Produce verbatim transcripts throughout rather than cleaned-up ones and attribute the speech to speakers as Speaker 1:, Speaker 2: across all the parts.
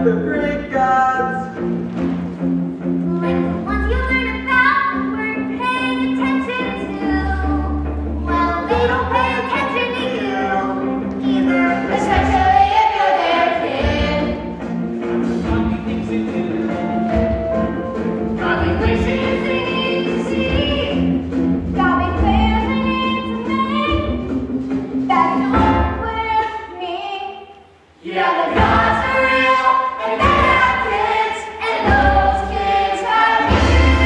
Speaker 1: the Greek gods.
Speaker 2: Like the ones you learn about weren't paying attention to. Well, they don't pay attention to you either, especially if you're their kid.
Speaker 3: Funny things they do.
Speaker 2: Godly wishes they need to see. Godly plans they need to make. That don't with me. Yeah, the gods are real, and they have kids, and those kids have you.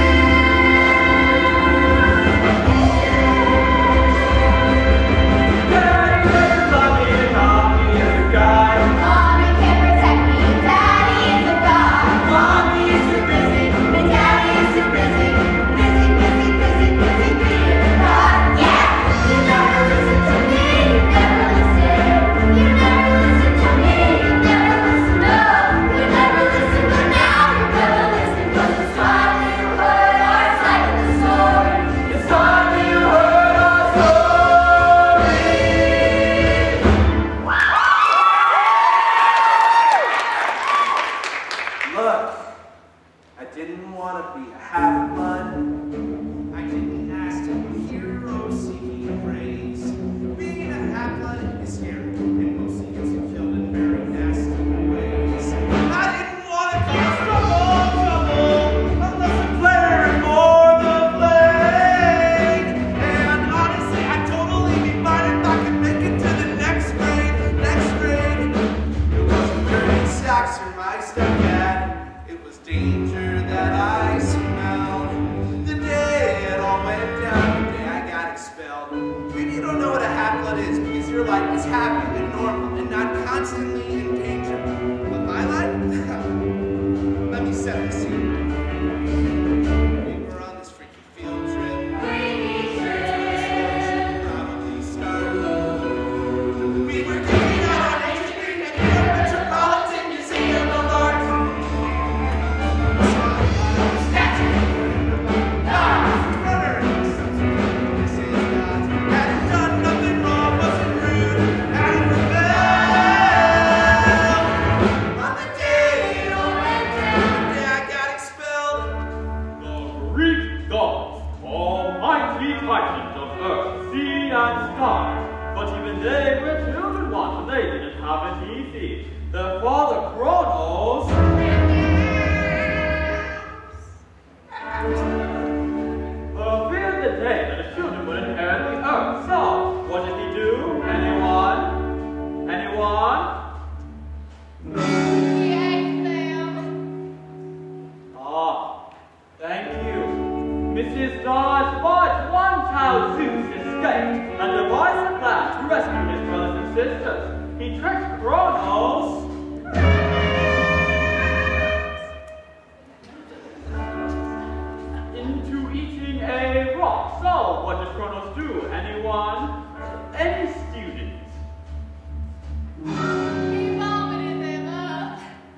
Speaker 1: Daddy doesn't love me, mommy is a guy.
Speaker 2: Mommy can protect me, Daddy is a god.
Speaker 1: Mommy is too busy.
Speaker 2: And Daddy is too busy, busy, busy, busy, busy being a god. Yeah, you never listen to me, you never listen. You never listen to me, you never listen up. You never listen, but now you're gonna listen. 'Cause it's time you heard our side of the story.
Speaker 1: It's time you heard our story. Look, I didn't want to be a half-blood.
Speaker 3: I didn't ask to be a hero seeking praise. Being a half-blood is scary, and mostly gets you killed in very nasty ways. I didn't want to cause trouble, trouble, unless the player for the plague. And honestly, I'd totally be fine if I could make it to the next grade, next grade. It wasn't wearing socks or my stepdad. It was danger that I smelled. The day it all went down, the day I got expelled. Maybe you don't know what a half-blood is because your life is happy and normal and not constantly in danger. But my life? Let me set the scene. We were on this freaky field trip. Probably started. We were digging out on H Street at the Metropolitan Museum of Art.
Speaker 4: Greek gods, almighty titans of earth, sea, and sky. But even they were children once, and they didn't have it easy. Their father Kronos feared the day that his children would inherit the earth. So, what did he do? Anyone? Anyone? Ah, thank you. Missus Dodge, but one child Zeus escaped and devised a plan to rescue his brothers and sisters. He tricked Kronos into eating a rock. So, what did Kronos do? Anyone? Any student?
Speaker 2: He vomited them up.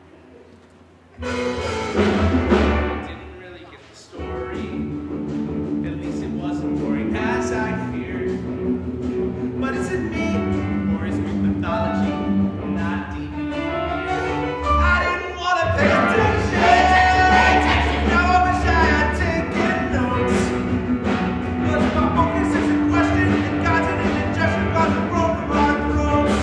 Speaker 3: Didn't really get the story. At least it wasn't boring as I feared. But is it me, or is Greek mythology not deep? I didn't want to pay attention. Now I wish I had taken notes. But my focus is in question, and God's an indigestion about the road from our throats.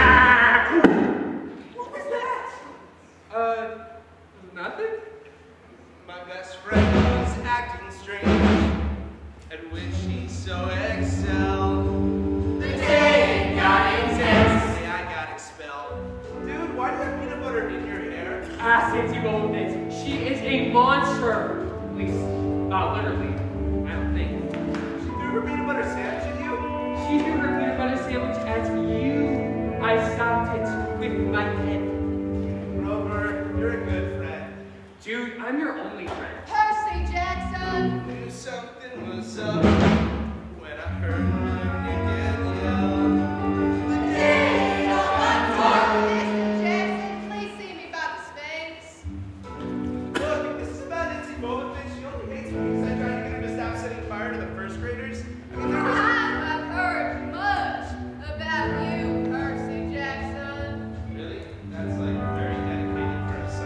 Speaker 3: What was that? Uh, nothing. My best friend was acting strange, at which he so excelled. The day it got intense. The day I got expelled. Dude, why do you have peanut butter in your hair?
Speaker 5: Ah, since you owned it. She is a monster. At least, not literally. I don't think.
Speaker 3: She threw her peanut butter sandwich at you?
Speaker 5: She threw her peanut butter sandwich at you. I stopped it with my head.
Speaker 3: Rover, you're a good friend.
Speaker 5: Dude, I'm your only friend.
Speaker 2: Percy Jackson.
Speaker 3: Knew something was up when I heard my name get yelled. The day it all got dark.
Speaker 2: Mister Jackson, please see me by the Sphinx.
Speaker 3: Look, this is about Nancy Bovovich. She only hates me because I tried to get her to stop setting fire to the first graders. I mean, there was...
Speaker 2: I've heard much about you, Percy Jackson.
Speaker 3: Really? That's like very dedicated for a son.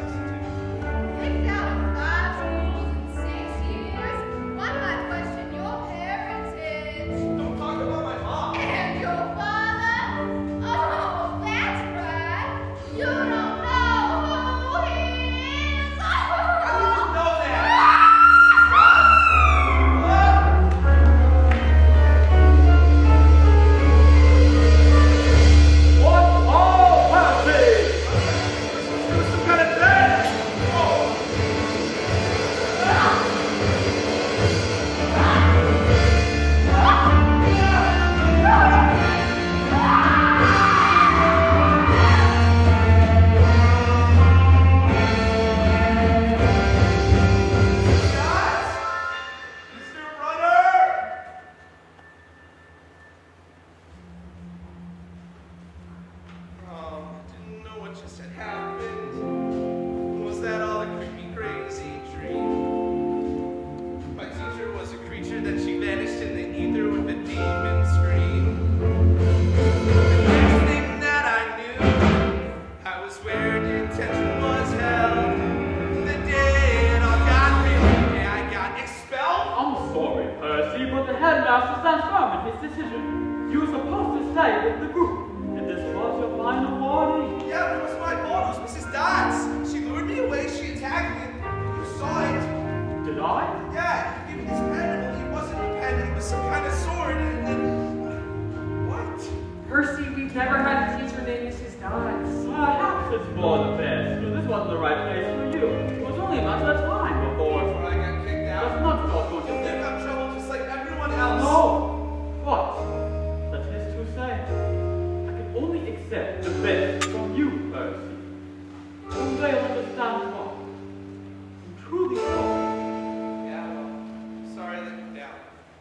Speaker 4: Percy, but the headmaster stands firm in his decision. You were supposed to stay with the group, and this was your final warning.
Speaker 3: Yeah, but it was my fault. It was Missus Dodd's. She lured me away. She attacked me. You saw it.
Speaker 4: Did I?
Speaker 3: Yeah, he gave me this pen. Well, it wasn't a pen. It was some kind of sword. And then... What?
Speaker 5: Percy, we've never had a teacher named Missus Dodds.
Speaker 4: Perhaps it's for the best, but this wasn't the right place for you. It was only a matter of time before.
Speaker 3: Before I got kicked
Speaker 4: That's
Speaker 3: out.
Speaker 4: not what you
Speaker 3: You'll
Speaker 4: think.
Speaker 3: think I'm trouble just like everyone else.
Speaker 4: No! What? That is to say, I can only accept the best from you, Percy. One day I'll understand why. I'm truly sorry.
Speaker 3: Yeah, well, sorry I let you down.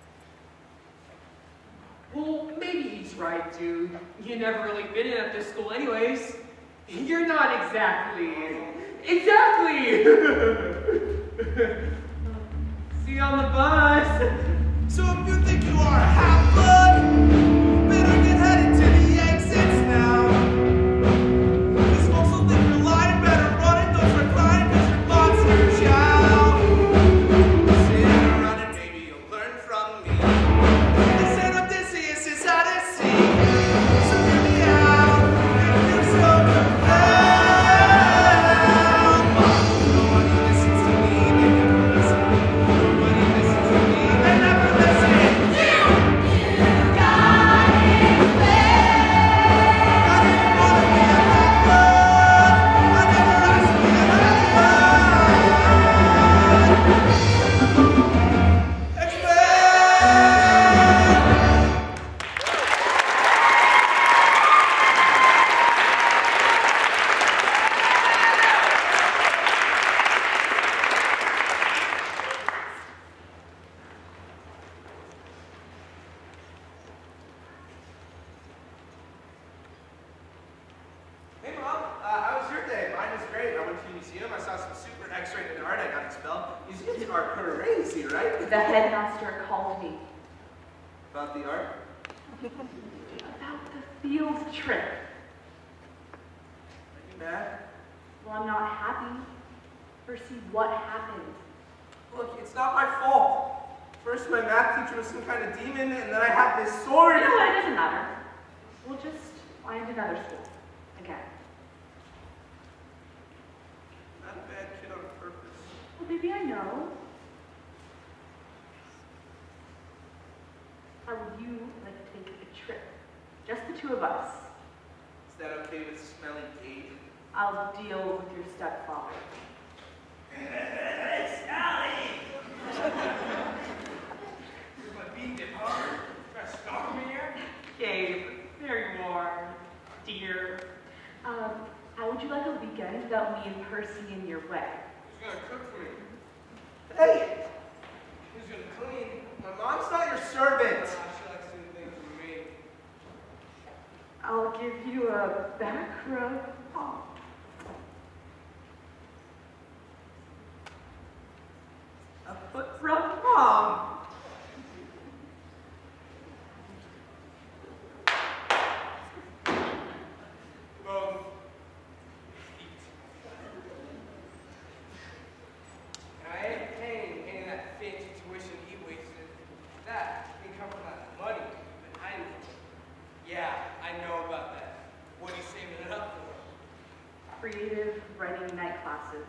Speaker 5: Well, maybe he's right, dude. You never really fit in at this school anyways. You're not exactly... Exactly! See you on the bus.
Speaker 3: So if you think you are a half-blood, you better get headed to the exits now. These folks will think you're lying, better run it, those are crying because your monster child. Sit around and maybe you'll learn from me. The son of Odysseus is out at sea. So hear me out, if you're so compelled. Nobody listens to me, they never listen. Nobody listens to me, they never listen. Hey Mom, uh, how was your day? Mine was great. I went to the museum. I saw some super X-rated art. I got expelled. Museums are crazy, right?
Speaker 6: The headmaster called me
Speaker 3: About the art?
Speaker 6: about the field trip.
Speaker 3: Are you mad?
Speaker 6: Well, I'm not happy. Percy, what happened?
Speaker 3: Look, it's not my fault. First, my math teacher was some kind of demon, and then I have this sword.
Speaker 6: You know what? It doesn't matter. We'll just find another school. Again.
Speaker 3: Not a bad kid on purpose.
Speaker 6: Well, baby, I know. How would you like to take a trip? Just the two of us.
Speaker 3: Is that okay with Smelly Kate?
Speaker 6: I'll deal with your stepfather.
Speaker 3: Sally! You're my beat dip, huh? Try to stalk me here?
Speaker 6: Gabe, there you are, dear. Um, how would you like a weekend without me and Percy in your way?
Speaker 3: Who's gonna cook for you? Hey! Who's gonna clean? My mom's not your servant. Uh, she likes doing things for me.
Speaker 6: I'll give you a back rub. Oh. A foot rub, Mom.
Speaker 3: Both. I ain't paying any of that fancy tuition he wasted. That can come from that money. But I yeah, I know about that. What are you saving it up for?
Speaker 6: Creative writing night classes.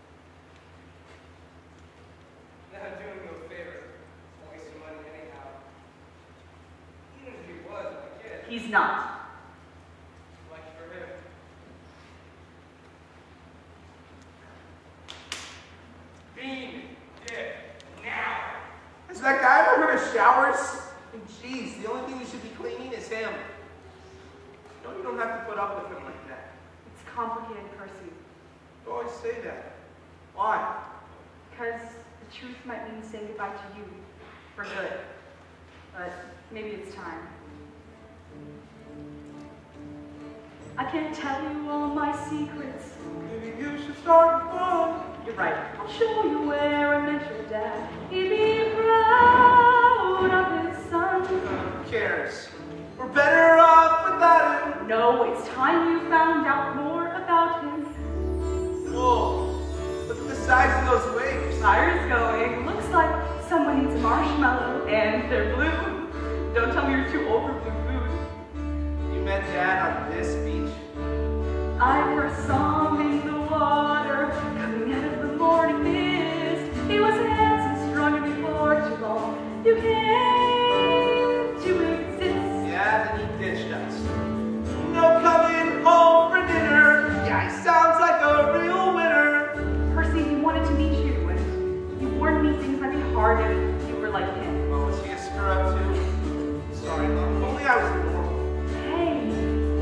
Speaker 3: Not doing you a favor. Wasting money anyhow. Even if he was my kid.
Speaker 6: He's not.
Speaker 3: Lucky for him. Bean dip now. Has that guy ever heard of showers? And jeez, the only thing we should be cleaning is him. No, you don't have to put up with him like that.
Speaker 6: It's complicated, Percy.
Speaker 3: You always say that. Why?
Speaker 6: Because the truth might mean saying goodbye to you for good. But maybe it's time. I can't tell you all my secrets.
Speaker 3: Maybe you should start fun.
Speaker 6: You're right. I'll show you where I met your dad. He'd be proud of his son.
Speaker 3: Who cares? We're better off without him.
Speaker 6: No, it's time you found out more about him.
Speaker 3: Whoa, look at the size of those waves.
Speaker 6: Fire's going. Looks like someone needs a marshmallow and They're blue. Don't tell me you're too old for blue food.
Speaker 3: You met Dad on this beach?
Speaker 6: I first saw him in the water, coming out of the morning mist. He was handsome, strong, and before too long, you came to exist.
Speaker 3: Yeah, then he ditched us. No coming home for dinner. Yeah, he sounds like a real winner.
Speaker 6: Percy, he wanted to meet you, and you warned me things might be hard if you were like him.
Speaker 3: Oh, was he a screw up too? Sorry, Mom. If only I was normal.
Speaker 6: Hey,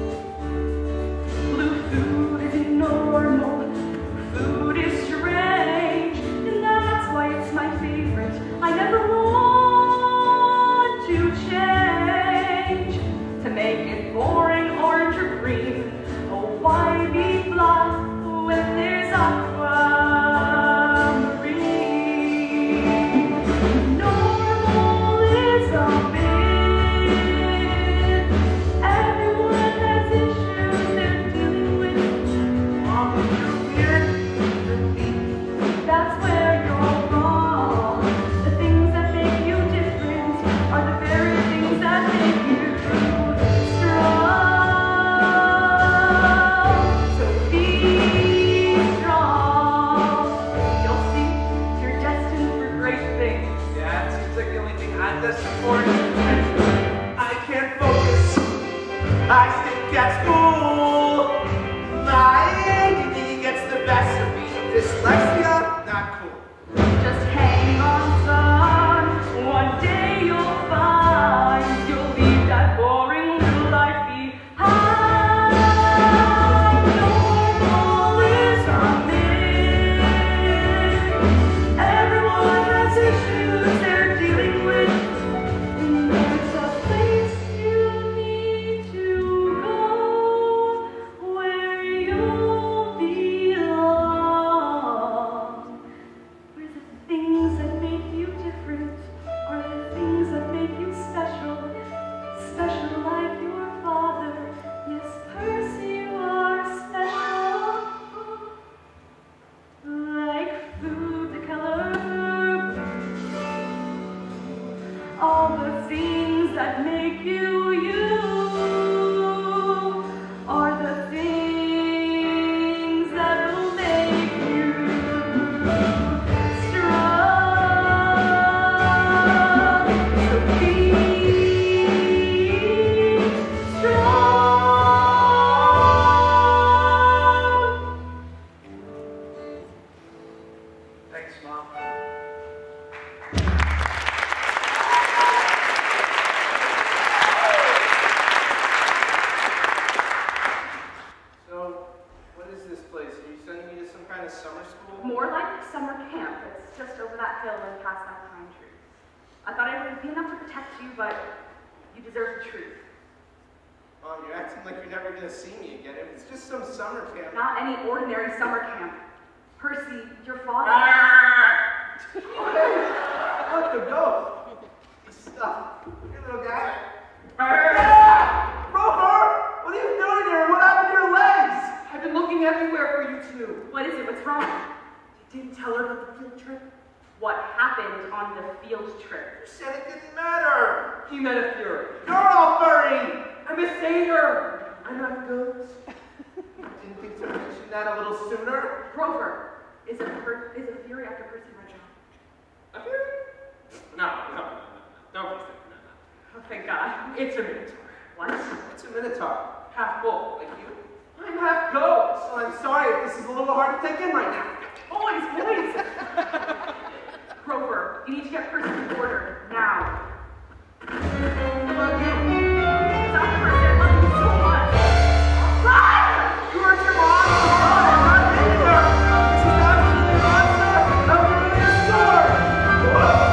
Speaker 6: blue food isn't normal. Food is strange, and that's why it's my favorite. I never want to change. To make it boring, orange or green. Oh, why be blunt when there's aquamarine? Normal is a myth. Everyone has issues they're dealing with.
Speaker 3: Mom, if you're weird, then me.
Speaker 6: That's where you're wrong. The things that make you different are the very things that make you strong. So be strong. You'll see you're destined for great things.
Speaker 3: Yeah, it seems like the only thing I'm destined for is I can't focus. I stink at school. My A D D gets the best of me. Dyslexia, not cool.
Speaker 6: Just hang on, son. One day you'll find you'll leave that boring little life behind. Normal is a myth. Everyone has issues they're dealing with. And there's a place you need to go where you'll belong. Where the things that make you different are the things that make you special. Special like your father. Yes, Percy, you are special. Like food, the color blue. All the things that make you you are the things that will make you strong. So be strong.
Speaker 3: Thanks, Mom. So, what is this place? Are you sending me to some kind of summer school?
Speaker 6: More like summer camp. It's just over that hill and past that pine tree. I thought I would be enough to protect you, but you deserve the truth.
Speaker 3: Mom, you're acting like you're never gonna see me again. If it's just some summer camp.
Speaker 6: Not any ordinary summer camp. Percy, your father.
Speaker 3: Let them go. Stop. You little guy. Rover! What are you doing here? What happened to your legs?
Speaker 5: I've been looking everywhere for you two.
Speaker 6: What is it? What's wrong?
Speaker 5: You didn't tell her about the field trip?
Speaker 6: What happened on the field trip?
Speaker 3: You said it didn't matter.
Speaker 5: He met a fury.
Speaker 3: You're all furry.
Speaker 5: I'm a satyr. I'm not goats.
Speaker 3: Didn't think to mention that a little sooner.
Speaker 6: Grover, is it per- is it Fury after Percy Reggio?
Speaker 5: A fury? No, no, no, no, no. Don't be sick. No, no.
Speaker 6: Oh, thank God.
Speaker 5: It's a minotaur.
Speaker 6: What?
Speaker 3: It's a minotaur.
Speaker 5: Half bull.
Speaker 3: Like you.
Speaker 5: I'm half goat.
Speaker 3: Well, I'm sorry if this is a little hard to take in right now.
Speaker 6: Boys, boys! Grover, you need to get Percy in order, now.
Speaker 3: What about you?
Speaker 6: Stop the Percy, I love you so much. Run!
Speaker 3: You hurt your mom? Oh, I'm not leaving her. She's absolutely a monster. I'm going to your store.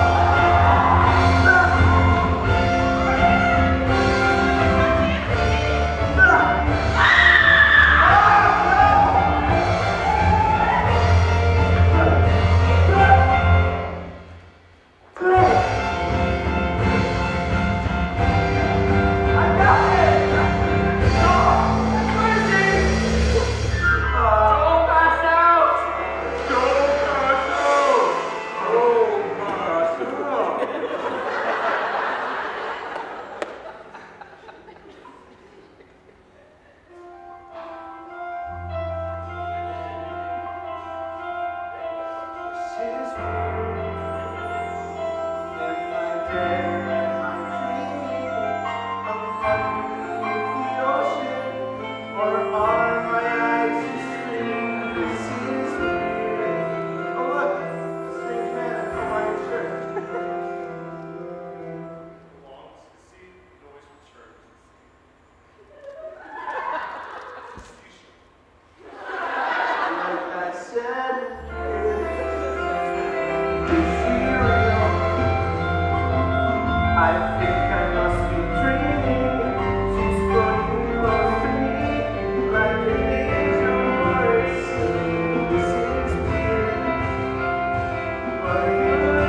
Speaker 1: I think I must be dreaming. She's floating close to me, like an angel or a saint. This is weird, but good.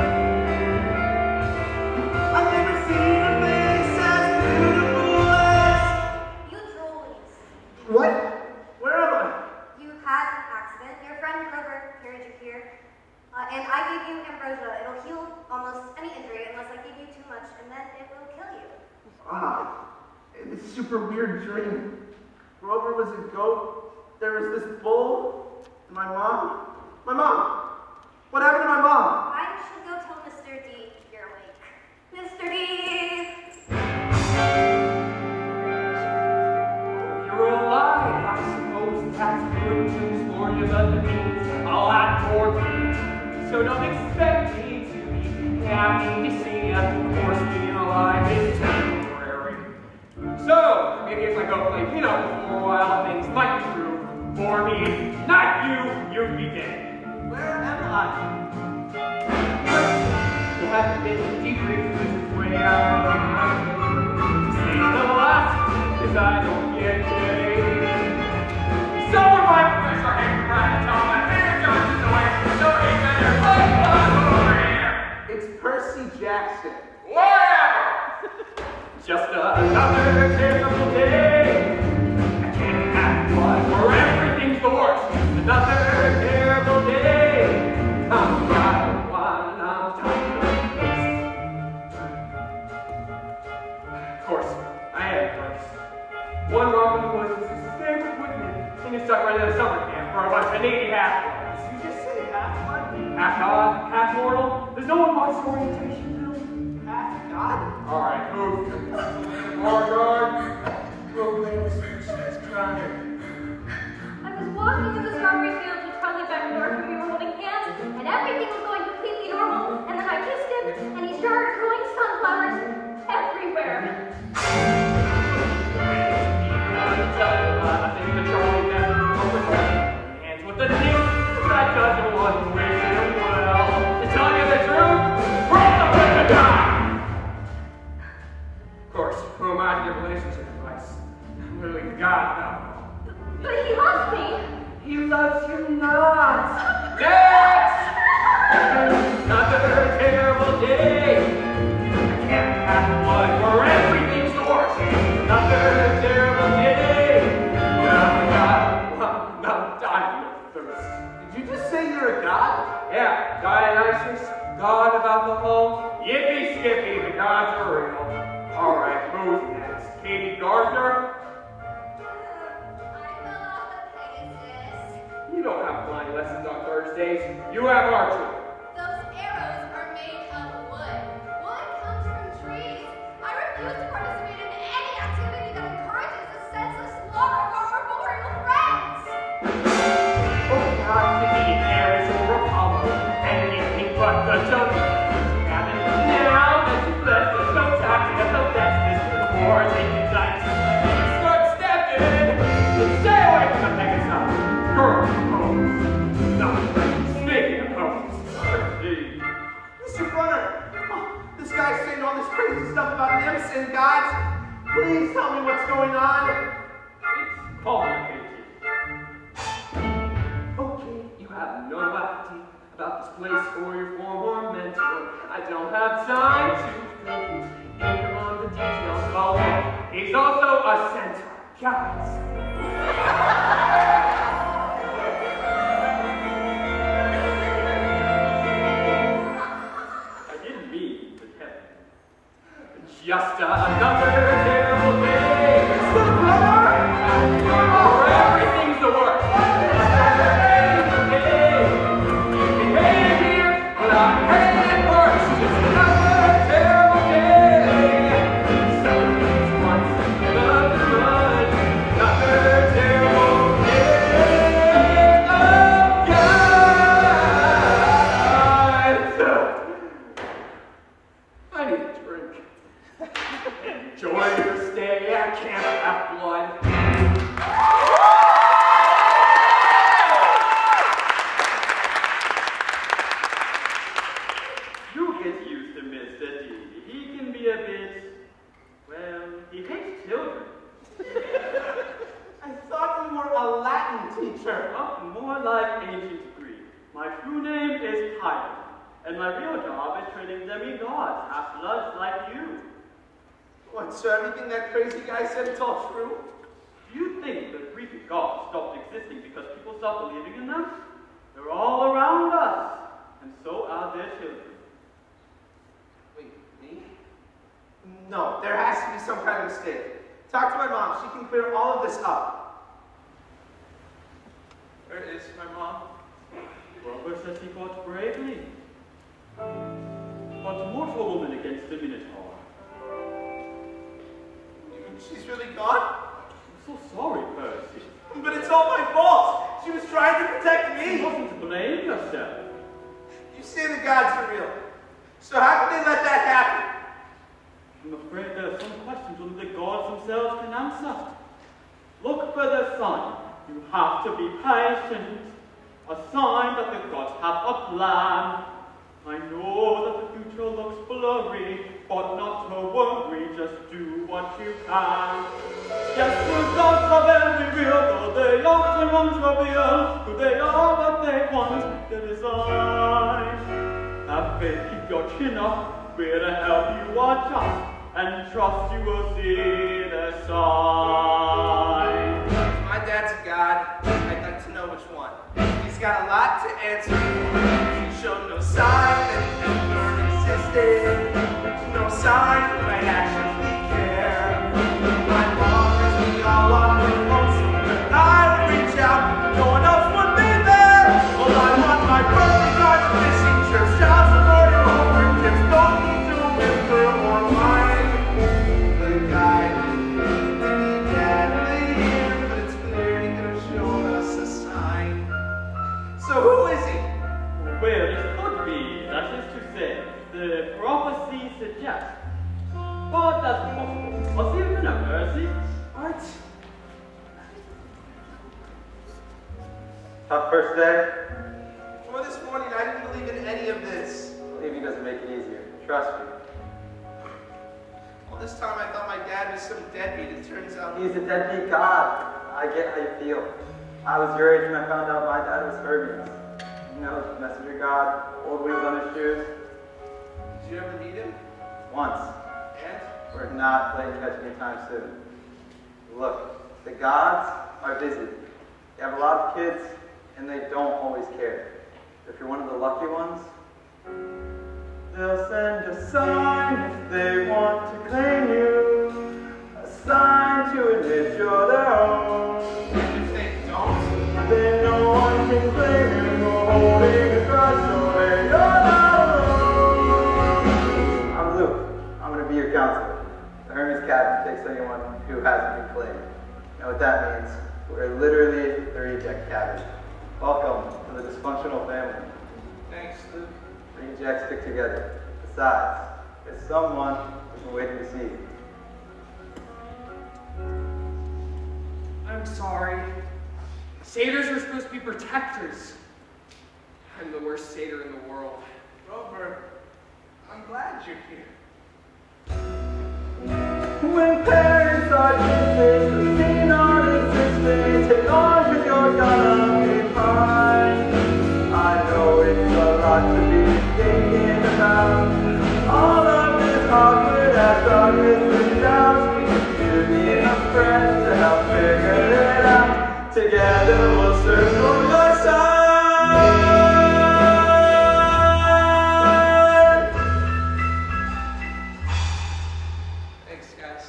Speaker 1: I've never seen a face as beautiful as.
Speaker 2: You trolleys.
Speaker 1: What? Where am I?
Speaker 2: You had an accident. Your friend Grover carried you here. Uh, and I gave you ambrosia. It'll heal almost any injury unless I give you too much, and then it will kill you.
Speaker 1: Ah, it's a super weird dream. Grover was a goat. There was this bull. And my mom. My mom. What happened to my mom?
Speaker 2: I should go tell Mister D you're awake. Mister D!
Speaker 4: You're alive, I suppose that's good news for you, but the means a lot more to you. So don't expect me to be happy to see you. Of course, being alive is temporary. So, maybe if I go play pinochle for a while, things might improve. For me, not you, you'd be dead.
Speaker 1: Where am I?
Speaker 4: You haven't been debriefed, which is way out. Say the last, cause I don't get paid. So are my friends are hanging around and tell my favorite jokes is away. So ain't better play over here.
Speaker 1: It's Percy Jackson.
Speaker 4: Whatever! Just another terrible day. I can't have one where everything's the worst. Another terrible day. I'm right one, I'm tired of this. Of course, I had a place. One Robin was his favorite woodman, and he stuck right in a summer camp for a bunch of needy half-bloods.
Speaker 1: Did you just say half blood?
Speaker 4: Half god, half mortal. There's no one wants orientation, really.
Speaker 1: Half God?
Speaker 4: Alright, move. More guard.
Speaker 1: Oh, man, this is crying.
Speaker 2: I was walking through the strawberry fields with Charlie back north and we were holding hands and everything was going completely normal and then I kissed him and he started growing sunflowers everywhere.
Speaker 4: Hands with the nip, that doesn't want to wish him well. To tell you the truth, we're all gonna die! Of course, who am I to give relationship advice? I'm literally the god now.
Speaker 2: But he loves me.
Speaker 4: He loves you not. Next! Another terrible day. I can't have one where everything's the worst. Another terrible day. I'm God. I'm dying of thirst.
Speaker 1: Did you just say you're a god?
Speaker 4: Yeah, Dionysus, god of alcohol. Yippee skippy, the gods are real. Alright, who's next? Katie Gardner? You don't have flying lessons on Thursdays. You have archery.
Speaker 2: Those arrows are made of wood. Wood comes from trees. I refuse to participate in any activity that encourages the senseless slaughter of our arboreal friends.
Speaker 4: Oh God, the heat air is over Apollo, and anything but the joke. And now that you blessed us, no taxing us, no destiny, the war taking dice. Start stepping, and stay away from the Pegasus. Girl, pose. No, speaking of pose.
Speaker 1: Mister Brunner, oh, this guy's saying all this crazy stuff about nymphs and gods. Please tell me what's going on.
Speaker 4: It's complicated. Okay, you have no idea about this place or your former mentor. I don't have time to think here on the details of all that. He's also a centaur, guys. I didn't mean to heaven. Just another terrible day. Mister Brother! Where everything's the worst. Enjoy your stay at Camp Half-Blood. You get used to Mister D. He can be a And my real job is training demigods, half-slugs like you.
Speaker 1: What, so everything that crazy guy said is all true?
Speaker 4: Do you think the Greek gods stopped existing because people stopped believing in them? They're all around us, and so are their children.
Speaker 1: Wait, me? No, there has to be some kind of mistake. Talk to my mom. She can clear all of this up.
Speaker 3: Where is my mom?
Speaker 4: Robert says he fought bravely. But mortal woman against the Minotaur.
Speaker 1: You mean she's really gone?
Speaker 4: I'm so sorry, Percy.
Speaker 1: But it's all my fault. She was trying to protect
Speaker 4: You
Speaker 1: me.
Speaker 4: wasn't to blame yourself.
Speaker 1: You say the gods are real. So how can they let that happen?
Speaker 4: I'm afraid there are some questions only the gods themselves can answer. Look for the sign. You have to be patient. A sign that the gods have a plan. I know that the future looks blurry, but not to worry, just do what you can. Yes, the gods are very real, though they often won't reveal who they are, what they want, their design. Have faith, keep your chin up, we're to help you adjust, and trust you will see the sign.
Speaker 1: If my dad's a god, I'd like to know which one. He's got a lot to answer for. He showed no sign that he ever existed. No sign he might actually care. My mom is me all on her lonesome. When I would reach out, no one else would be there. Well, I'm on my birthday card, fishing trips, child support, and homework tips. Don't need to whisper or whine. The guy didn't need to be deadly here, but it's clear he could have shown us a sign. So who is he?
Speaker 4: Well, it could be, that is to say, the prophecy suggests. But that's possible. I'll see you in a Percy.
Speaker 1: What?
Speaker 7: Tough first day?
Speaker 1: Before this morning, I didn't believe in any of this.
Speaker 7: Believing doesn't make it easier. Trust me.
Speaker 1: All this time, I thought my dad was some deadbeat. It turns out
Speaker 7: He's a deadbeat god. I get how you feel. I was your age when I found out my dad was Hermes. You know, messenger god, old wheels on his shoes.
Speaker 1: Did you ever meet him?
Speaker 7: Once.
Speaker 1: And?
Speaker 7: We're not playing catch me anytime soon. Look, the gods are busy. They have a lot of kids, and they don't always care. If you're one of the lucky ones, they'll send a sign if they want to claim you. A sign to admit you're their own.
Speaker 1: And if they don't?
Speaker 7: Then no one can blame you for holding a grudge away. You're not alone. I'm Luke. I'm going to be your counselor. The Hermes Captain takes anyone who hasn't been claimed. You know what that means? We're literally the reject cabin. Welcome to the dysfunctional family.
Speaker 1: Thanks, Luke.
Speaker 7: Rejects stick together. Besides, there's someone who's been waiting to see you.
Speaker 5: I'm sorry. Satyrs were supposed to be protectors. I'm the worst satyr in the world.
Speaker 1: Rover, I'm glad you're here.
Speaker 7: When parents are distant, the scene non-existent, take on with your gonna be fine. I know it's a lot to be thinking about. All of this awkward as darkness is down. You need a friend to help figure it out. Together we'll circle your side.
Speaker 1: Thanks, guys.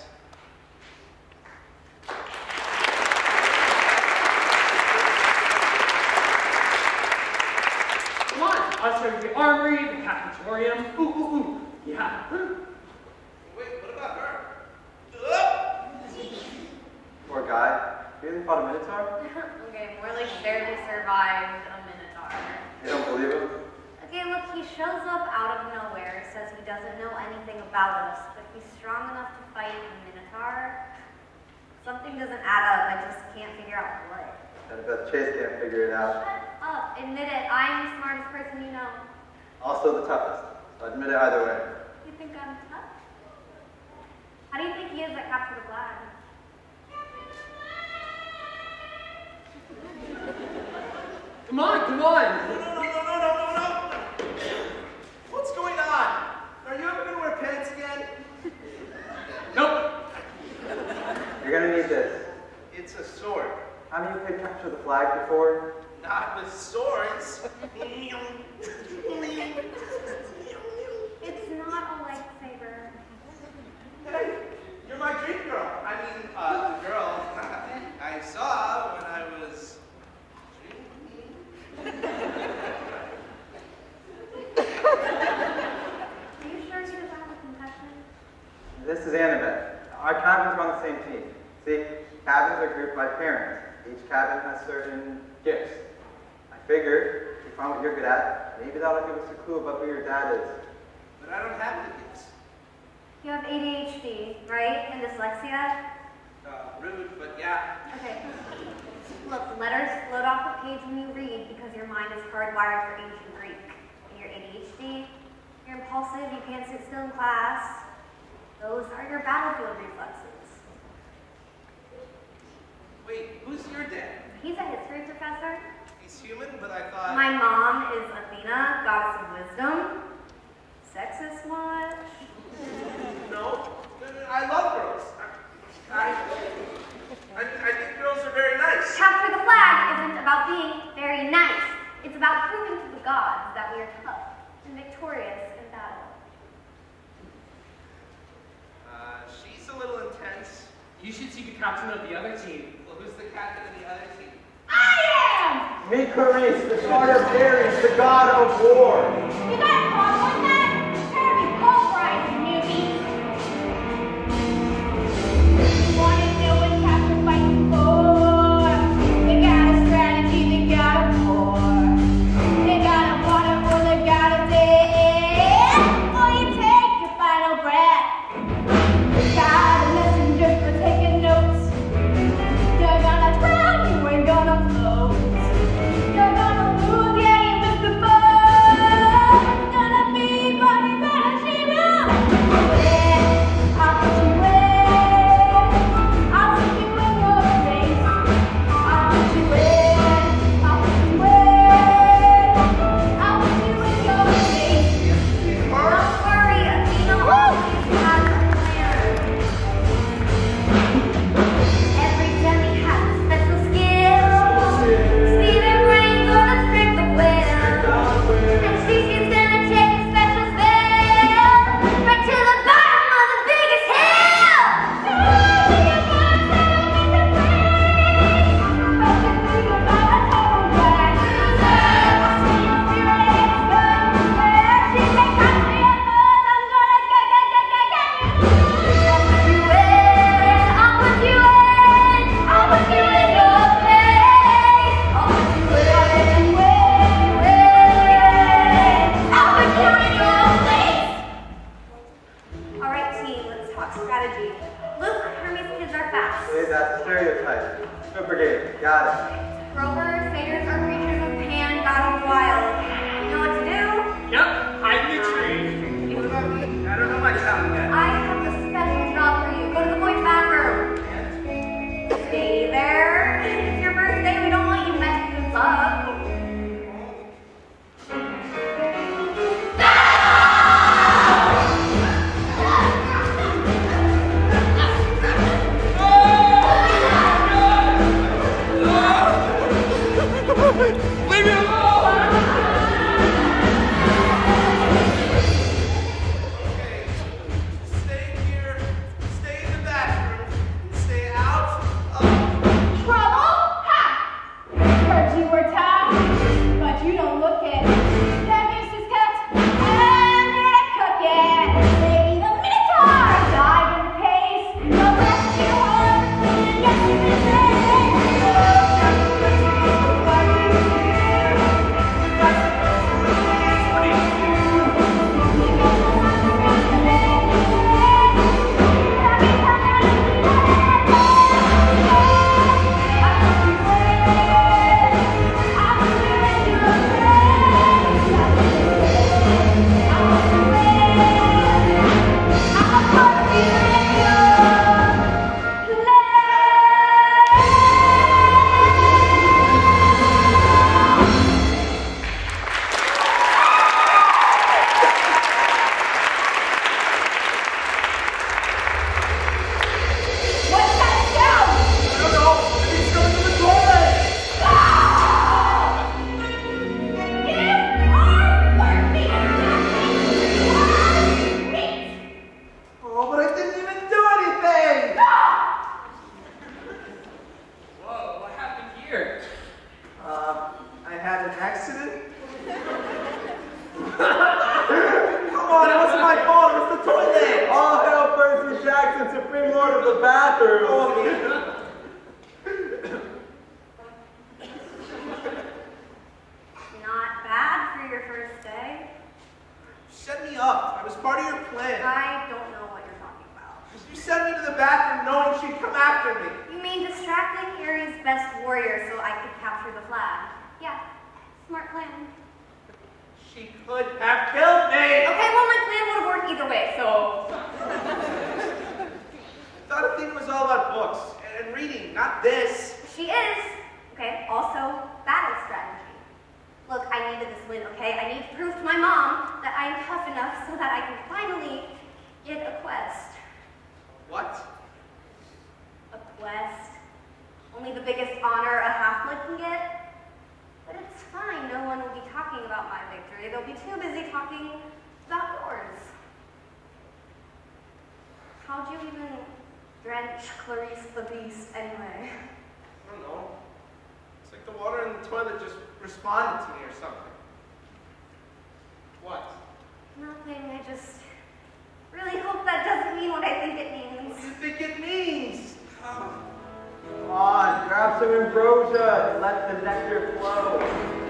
Speaker 5: Come on, I'll show you the armory, the cafetorium. Ooh, ooh, ooh. Yeah.
Speaker 1: Wait, what about her? Ugh!
Speaker 7: Poor guy. Really fought a Minotaur?
Speaker 2: Okay, more like barely survived a Minotaur.
Speaker 7: You don't believe him?
Speaker 2: Okay, look, he shows up out of nowhere, says he doesn't know anything about us, but he's strong enough to fight a Minotaur. Something doesn't add up, I just can't figure out what.
Speaker 7: I bet Chase can't figure it out.
Speaker 2: Shut up, admit it, I'm the smartest person you know.
Speaker 7: Also the toughest. So admit it either way.
Speaker 2: You think I'm tough? How do you think he is that captured the flag?
Speaker 5: Come on, come on.
Speaker 1: No, no, no, no, no, no, no.
Speaker 7: gonna need this.
Speaker 3: It's a sword.
Speaker 7: Haven't you picked capture the flag before?
Speaker 3: Not with swords.
Speaker 2: It's not a lightsaber.
Speaker 3: Hey, you're my dream girl. I mean, uh, the girl I saw when I was dreaming.
Speaker 2: Are you sure she doesn't have a concussion?
Speaker 7: This is Annabeth. Our cabins are on the same team. See, cabins are grouped by parents. Each cabin has certain gifts. I figured, if you find what you're good at, maybe that'll give us a clue about who your dad is.
Speaker 3: But I don't have the gifts.
Speaker 2: You have A D H D, right? And dyslexia?
Speaker 3: Uh, rude, but yeah.
Speaker 2: Okay. Look, letters float off the page when you read because your mind is hardwired for ancient Greek. And you're A D H D, you're impulsive, you can't sit still in class. Those are your battlefield reflexes.
Speaker 3: Wait, who's your dad?
Speaker 2: He's a history professor.
Speaker 3: He's human, but I thought...
Speaker 2: My mom is Athena, goddess of wisdom. Sexist much?
Speaker 3: No, I love girls. I, I, I think girls are very nice.
Speaker 2: Capture the flag isn't about being very nice. It's about proving to the gods that we are tough and victorious in battle.
Speaker 3: Uh, she's a little intense.
Speaker 5: You should see the captain of the other team.
Speaker 3: Well, who's the captain of the other team?
Speaker 2: I am!
Speaker 7: Meet Clarice, the daughter of Ares, the god of war.
Speaker 2: You got a problem with that? Very pulverized, newbie. Wanna know what captain fighting for? They got a strategy, they got a war. They got a water or they got a death. Or you take your final breath. They got a messenger for taking notes. You're gonna drown, you ain't gonna float. You're gonna lose, yeah, you missed the boat. It's gonna be funny, better she will. I'll put you in. I'll put you in your face. I'll put you in. I'll put you in. I'll put you in your face. Don't worry, Athena always has a plan. Every demi has a special skill. Steven brains on a trick of will. And she's gonna take a special spell right to the bottom of the biggest hill. So all of you guys that'll be the praise. But the thing about a total black loser, I see your spirit is good. She may catch me up, but I'm gonna get, get, get, get, get you. I'll put you in. I'll put you in. I'll put you in your face. I'll put you in. I'll put you in your face. All right, team, let's talk strategy. Luke, Hermes kids are fast.
Speaker 7: See, that's a stereotype. Good brigade, got it.
Speaker 2: Grover, satyrs are creatures of Pan, god of wild. You know what to do?
Speaker 5: Yep, hide in the tree.
Speaker 3: What about me? I don't know my talent yet.
Speaker 2: I have a special job for you. Go to the boys' bathroom. Stay there. It's your birthday. We don't want you messing this up.
Speaker 5: Leave me alone!
Speaker 7: supreme lord of the bathroom.
Speaker 2: Not bad for your first day.
Speaker 3: Shut me up. I was part of your plan.
Speaker 2: I don't know what you're talking about.
Speaker 3: You sent me to the bathroom knowing she'd come after me.
Speaker 2: You mean distracting Ares' best warrior so I could capture the flag? Yeah, smart plan.
Speaker 3: She could have killed me.
Speaker 2: Okay, well my plan would have worked either way, so...
Speaker 3: I thought a thing was all about books and reading, not this.
Speaker 2: She is. Okay, also battle strategy. Look, I needed this win, okay? I need to prove to my mom that I am tough enough so that I can finally get a quest.
Speaker 3: What?
Speaker 2: A quest. Only the biggest honor a half-blood can get. But it's fine, no one will be talking about my victory. They'll be too busy talking about yours. How'd you even drench Clarice the Beast anyway?
Speaker 3: I don't know. It's like the water in the toilet just responded to me or something. What?
Speaker 2: Nothing, I just really hope that doesn't mean what I think it means.
Speaker 3: What do you think it means? Oh.
Speaker 7: Come on, grab some ambrosia and let the nectar flow.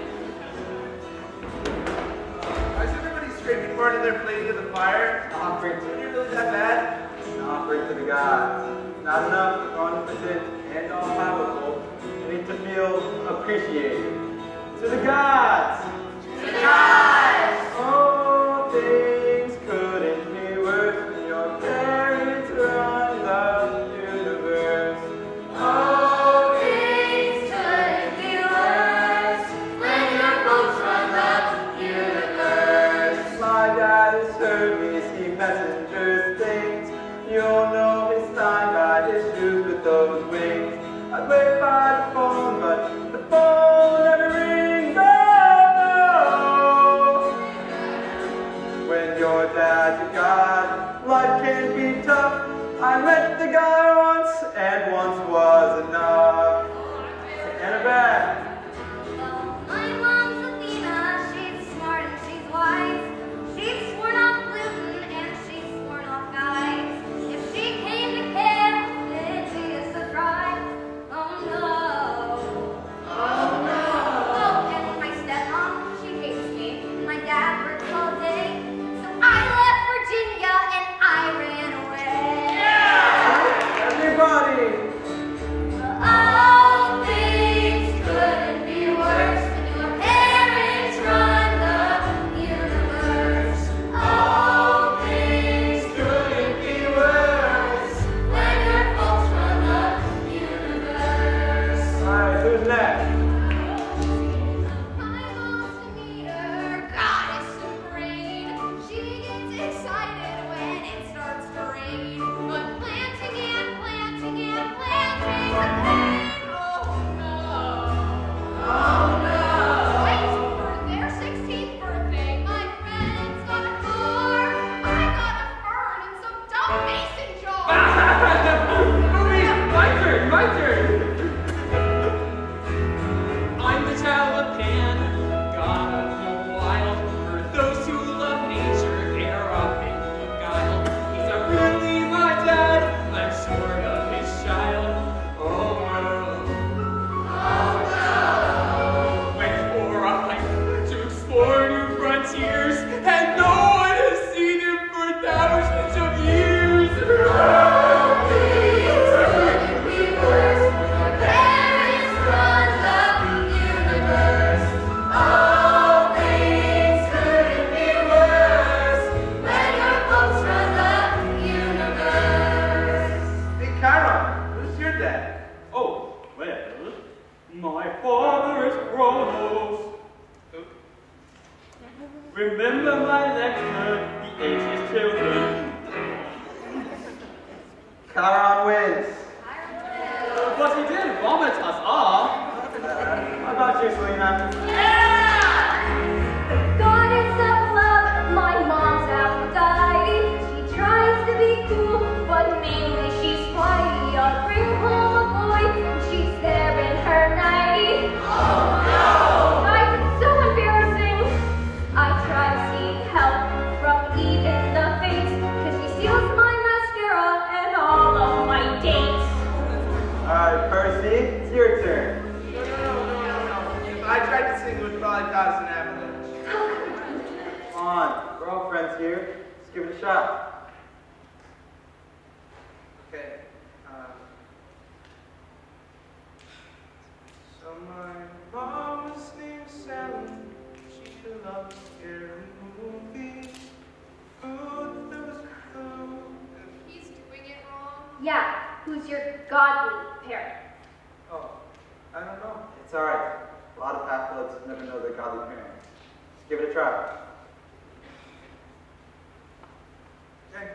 Speaker 3: Why is everybody scraping part of their plate into the fire?
Speaker 7: Offering
Speaker 3: Is
Speaker 7: to,
Speaker 3: it really that bad?
Speaker 7: offering to the gods. Not enough, omnipotent, and all-powerful. You need to feel appreciated. To the gods!
Speaker 2: To the gods!
Speaker 7: Oh, things couldn't be worse than your parents run the universe.
Speaker 2: Oh, things couldn't be worse when your folks run the universe.
Speaker 7: My dad has heard me see messengers things. You'll know his sign by his shoes with those wings. I'd wait by the phone, but the phone never rings. Oh no! When your dad's a god, life can be tough. I met the guy once, and once was enough. Annabeth.
Speaker 2: Well, my mom's Athena, she's smart and she's wise. She's sworn off gluten and she's sworn off guys. If she came to care, it'd be a surprise. Oh no. Oh no. Oh, and my stepmom, she hates me. My dad works all day. So I left Virginia and I ran away.
Speaker 7: Everybody.
Speaker 2: All things couldn't be worse when your parents run the universe. All things couldn't be worse when your folks run the universe.
Speaker 7: Alright, who's next?
Speaker 2: My mom's Demeter, goddess of rain. She gets excited when it starts to rain. But planting and planting and planting the pain. Oh no. Oh no. Wait, for their sixteenth birthday, my friends got a car. I got a fern and some dumb mason jars.
Speaker 5: My turn, my turn. I'm the Taliban, god of the wild. For those who love nature, they are often beguiled. He's not really my dad, I'm sort of his child. Oh no. Oh no. Went for a hike to explore new frontiers, and no one has seen him for thousands of years.
Speaker 2: All things couldn't be worse when your parents run the universe. All things couldn't be worse when your folks run the universe.
Speaker 3: Hey, Chiron, who's your dad?
Speaker 4: Oh, well, my father is Kronos.
Speaker 3: Who?
Speaker 4: Remember my lecture, the ancient children.
Speaker 7: Chiron wins.
Speaker 4: But he did vomit us all.
Speaker 7: How about you, Selena?
Speaker 2: Goddess of love, my mom's Aphrodite. She tries to be cool, but mainly she's flighty. I'll bring home a boy, and she's there in her nightie. Oh no! Guys, it's so embarrassing. I try to seek help from even the fates, 'cause she steals my mascara and all Yeah, who's your godly parent?
Speaker 7: Oh, I don't know. It's alright. A lot of half-bloods never know their godly parents. Just give it a try.
Speaker 3: Okay.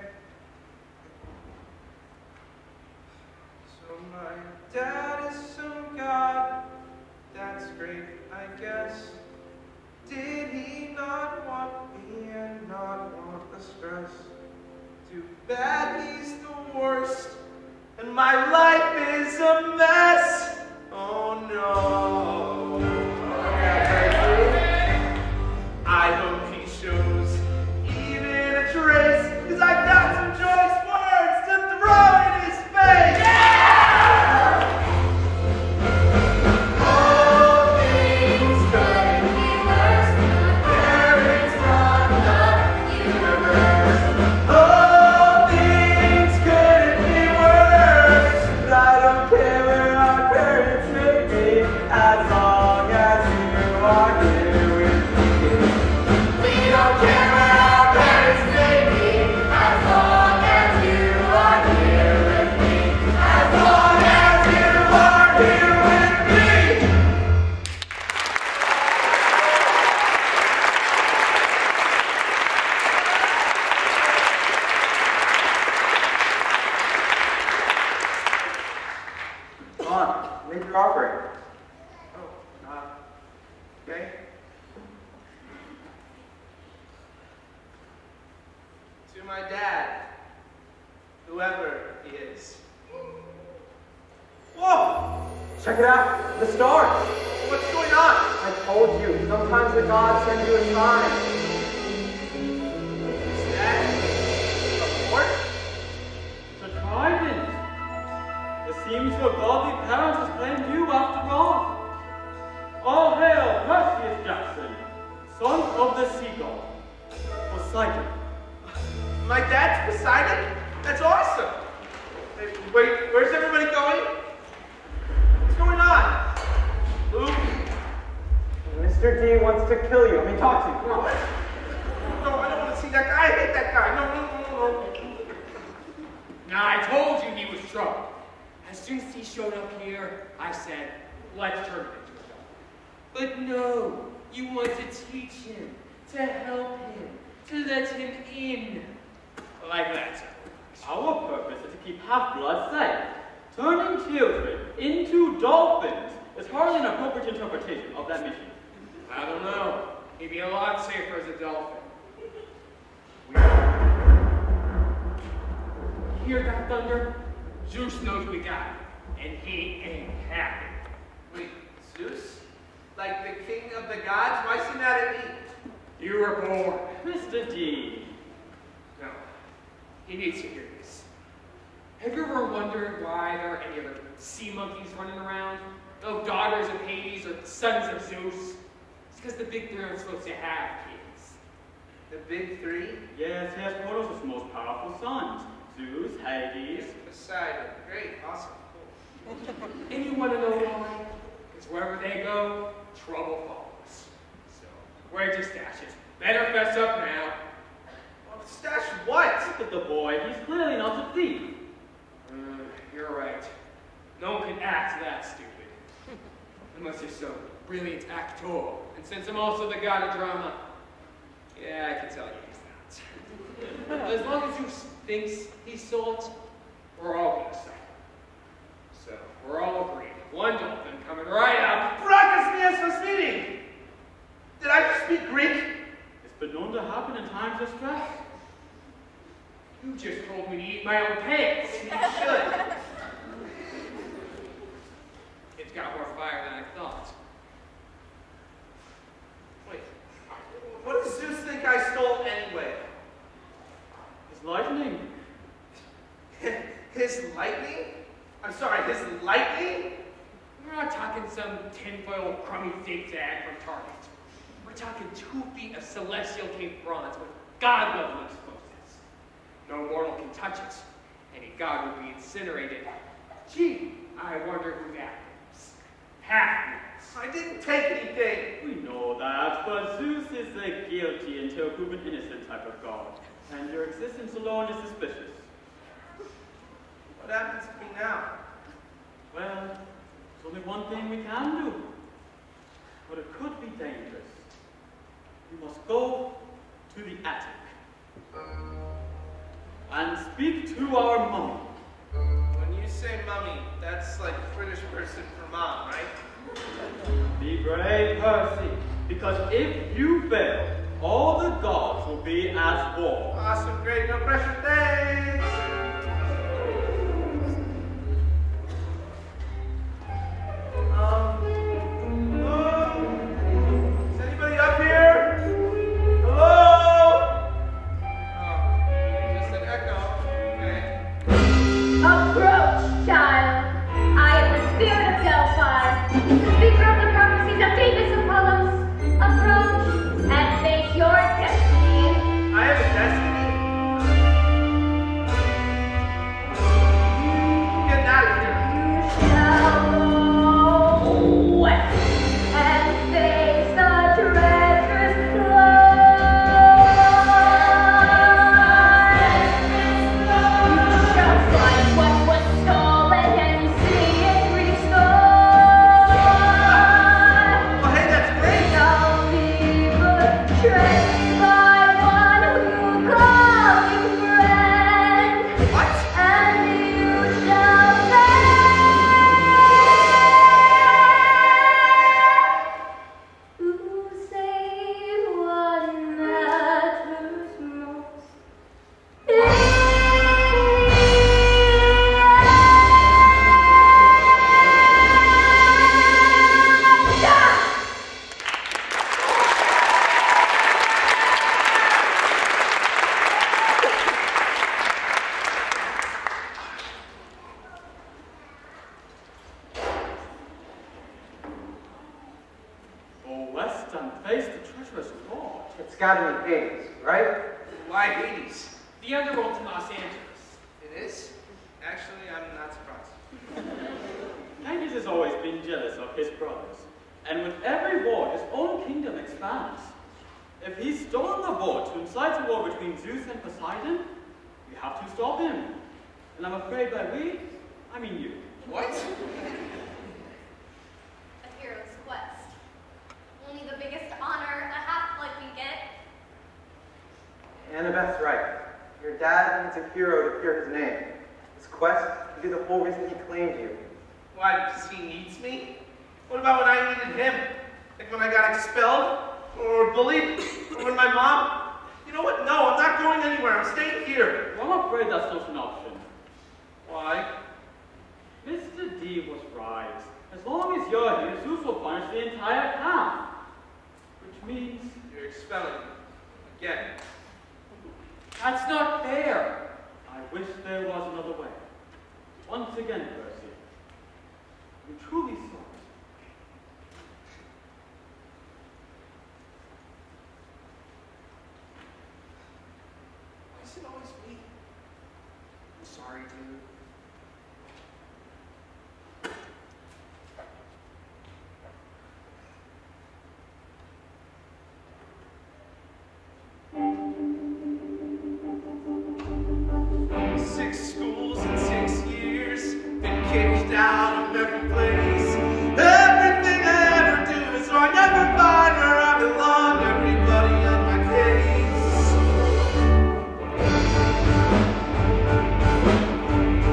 Speaker 3: So my dad is some god. That's great, I guess. Did he not want me and not want the stress? Too bad he's the worst, and my life is a mess. Oh no. I hope he shows even a trace, cause I've got some choice words to throw in his face. Yeah! All things could be worse. My parents from the universe. All things could be worse.
Speaker 7: But I don't care where our parents may be, as long as you are here with me.
Speaker 2: We don't care where our parents may be, as long as you are here with me. As long as you are here with me.
Speaker 7: Come on, make your offering.
Speaker 3: Oh, uh, okay. To my dad, whoever he is. Whoa!
Speaker 7: Check it out, the stars.
Speaker 3: What's going on?
Speaker 7: I told you, sometimes the gods send you a sign.
Speaker 3: Is that a port?
Speaker 4: The trident. It seems your godly parents has claimed you after all. All hail Percy Jackson, son of the seagull, Poseidon.
Speaker 3: My dad's Poseidon? That's awesome. Hey, wait, where's everybody going? What's going on? Luke?
Speaker 7: Mister D wants to kill you. I mean, talk to you. Come on.
Speaker 3: No, I don't want to see that guy. I hate that guy. No, no, no, no, no.
Speaker 5: Now, I told you he was trouble. As soon as he showed up here, I said, let's turn it into a dog. But no, you want to teach him, to help him, to let him in. Like that.
Speaker 4: Our purpose is to keep half-bloods safe. Turning children into dolphins is hardly an appropriate interpretation of that mission.
Speaker 5: I don't know. He'd be a lot safer as a dolphin. Hear that thunder? Zeus knows we got it, and he ain't happy.
Speaker 3: Wait, Zeus? Like the king of the gods? Why is he mad at me?
Speaker 5: You were born.
Speaker 4: Mister D.
Speaker 5: No, he needs to hear this. Have you ever wondered why there are any other sea monkeys running around? No daughters of Hades or sons of Zeus? It's because the big three aren't supposed to have kids.
Speaker 3: The big three?
Speaker 4: Yes, he has Kronos' most powerful sons, Zeus, Hades.
Speaker 3: Poseidon. Great, awesome, cool.
Speaker 5: And you want to know why? Because wherever they go, trouble follows. So, where'd you stash it? Better fess up now.
Speaker 3: Well, stash what?
Speaker 4: Look at the boy, he's clearly not a thief.
Speaker 5: Uh, you're right. No one can act that stupid. Unless you're some brilliant actor. And since I'm also the god of drama, yeah, I can tell you he's not. As long as Zeus thinks he saw it, we're all gonna suffer. So, we're all agreed. One dolphin coming right up.
Speaker 3: Brakas mias meeting. Did I just speak Greek?
Speaker 4: It's been known to happen in times of stress.
Speaker 5: You just told me to eat my own pants.
Speaker 3: You should.
Speaker 5: It's got more fire than I thought.
Speaker 3: Wait, what does Zeus think I stole anyway?
Speaker 4: It's lightning.
Speaker 3: His lightning? I'm sorry, his lightning?
Speaker 5: We're not talking some tinfoil crummy zigzag from Target. We're talking two feet of celestial taped bronze with god-level explosives. No mortal can touch it. Any god would be incinerated. Gee, I wonder who that is. Half-notes.
Speaker 3: I didn't take anything.
Speaker 4: We know that, but Zeus is the guilty until proven innocent type of god, and your existence alone is suspicious.
Speaker 3: What happens to me now?
Speaker 4: Well, there's only one thing we can do. But it could be dangerous. We must go to the attic and speak to our mummy.
Speaker 3: When you say mummy, that's like British person for mom, right?
Speaker 4: Be brave, Percy, because if you fail, all the gods will be at war.
Speaker 3: Awesome, great, no pressure, thanks! Um, hello? Is anybody up here? Hello? Oh, just an echo. Okay.
Speaker 2: Approach, child. I am the spirit of Delphi, the speaker of the prophecies of Phoebus Apollos. Approach and face your destiny.
Speaker 3: I have a destiny. Get out of here.
Speaker 2: You shall go west and face the treacherous flood. You shall find what was stolen and see it restored.
Speaker 3: Oh, hey, that's great.
Speaker 2: Shall be betrayed by one who calls you friend.
Speaker 3: What?
Speaker 2: And you shall say, who say what matters most.
Speaker 4: Go west and face the treacherous lord.
Speaker 8: It's gotta be Hades, right?
Speaker 3: Why Hades?
Speaker 5: The underworld in Los Angeles.
Speaker 3: It is? Actually, I'm not surprised.
Speaker 4: Hades has always been jealous of his brothers, and with every war, his own kingdom expands. If he's stolen the war to incite a war between Zeus and Poseidon, we have to stop him. And I'm afraid by we, I mean you.
Speaker 3: What?
Speaker 2: A hero's quest. Only the biggest honor a half-blood can get.
Speaker 8: Annabeth's right. Your dad needs a hero to clear his name. This quest could be the whole reason he claimed you.
Speaker 3: Why, because he needs me? What about when I needed him? Like when I got expelled? Or bullied? Or when my mom? You know what? No, I'm not going anywhere. I'm staying here.
Speaker 4: Well, I'm afraid that's not an option.
Speaker 3: Why?
Speaker 4: Mister D was right. As long as you're here, Zeus will punish the entire town. Which means
Speaker 3: You're expelling me. Again.
Speaker 4: that's not fair. I wish there was another way. Once again, Percy, I'm truly sorry.
Speaker 3: Why is it always me? I'm sorry, dude. Six schools in six years, been kicked out of every place. Everything I ever do is wrong. Never find where I belong. Everybody on my case.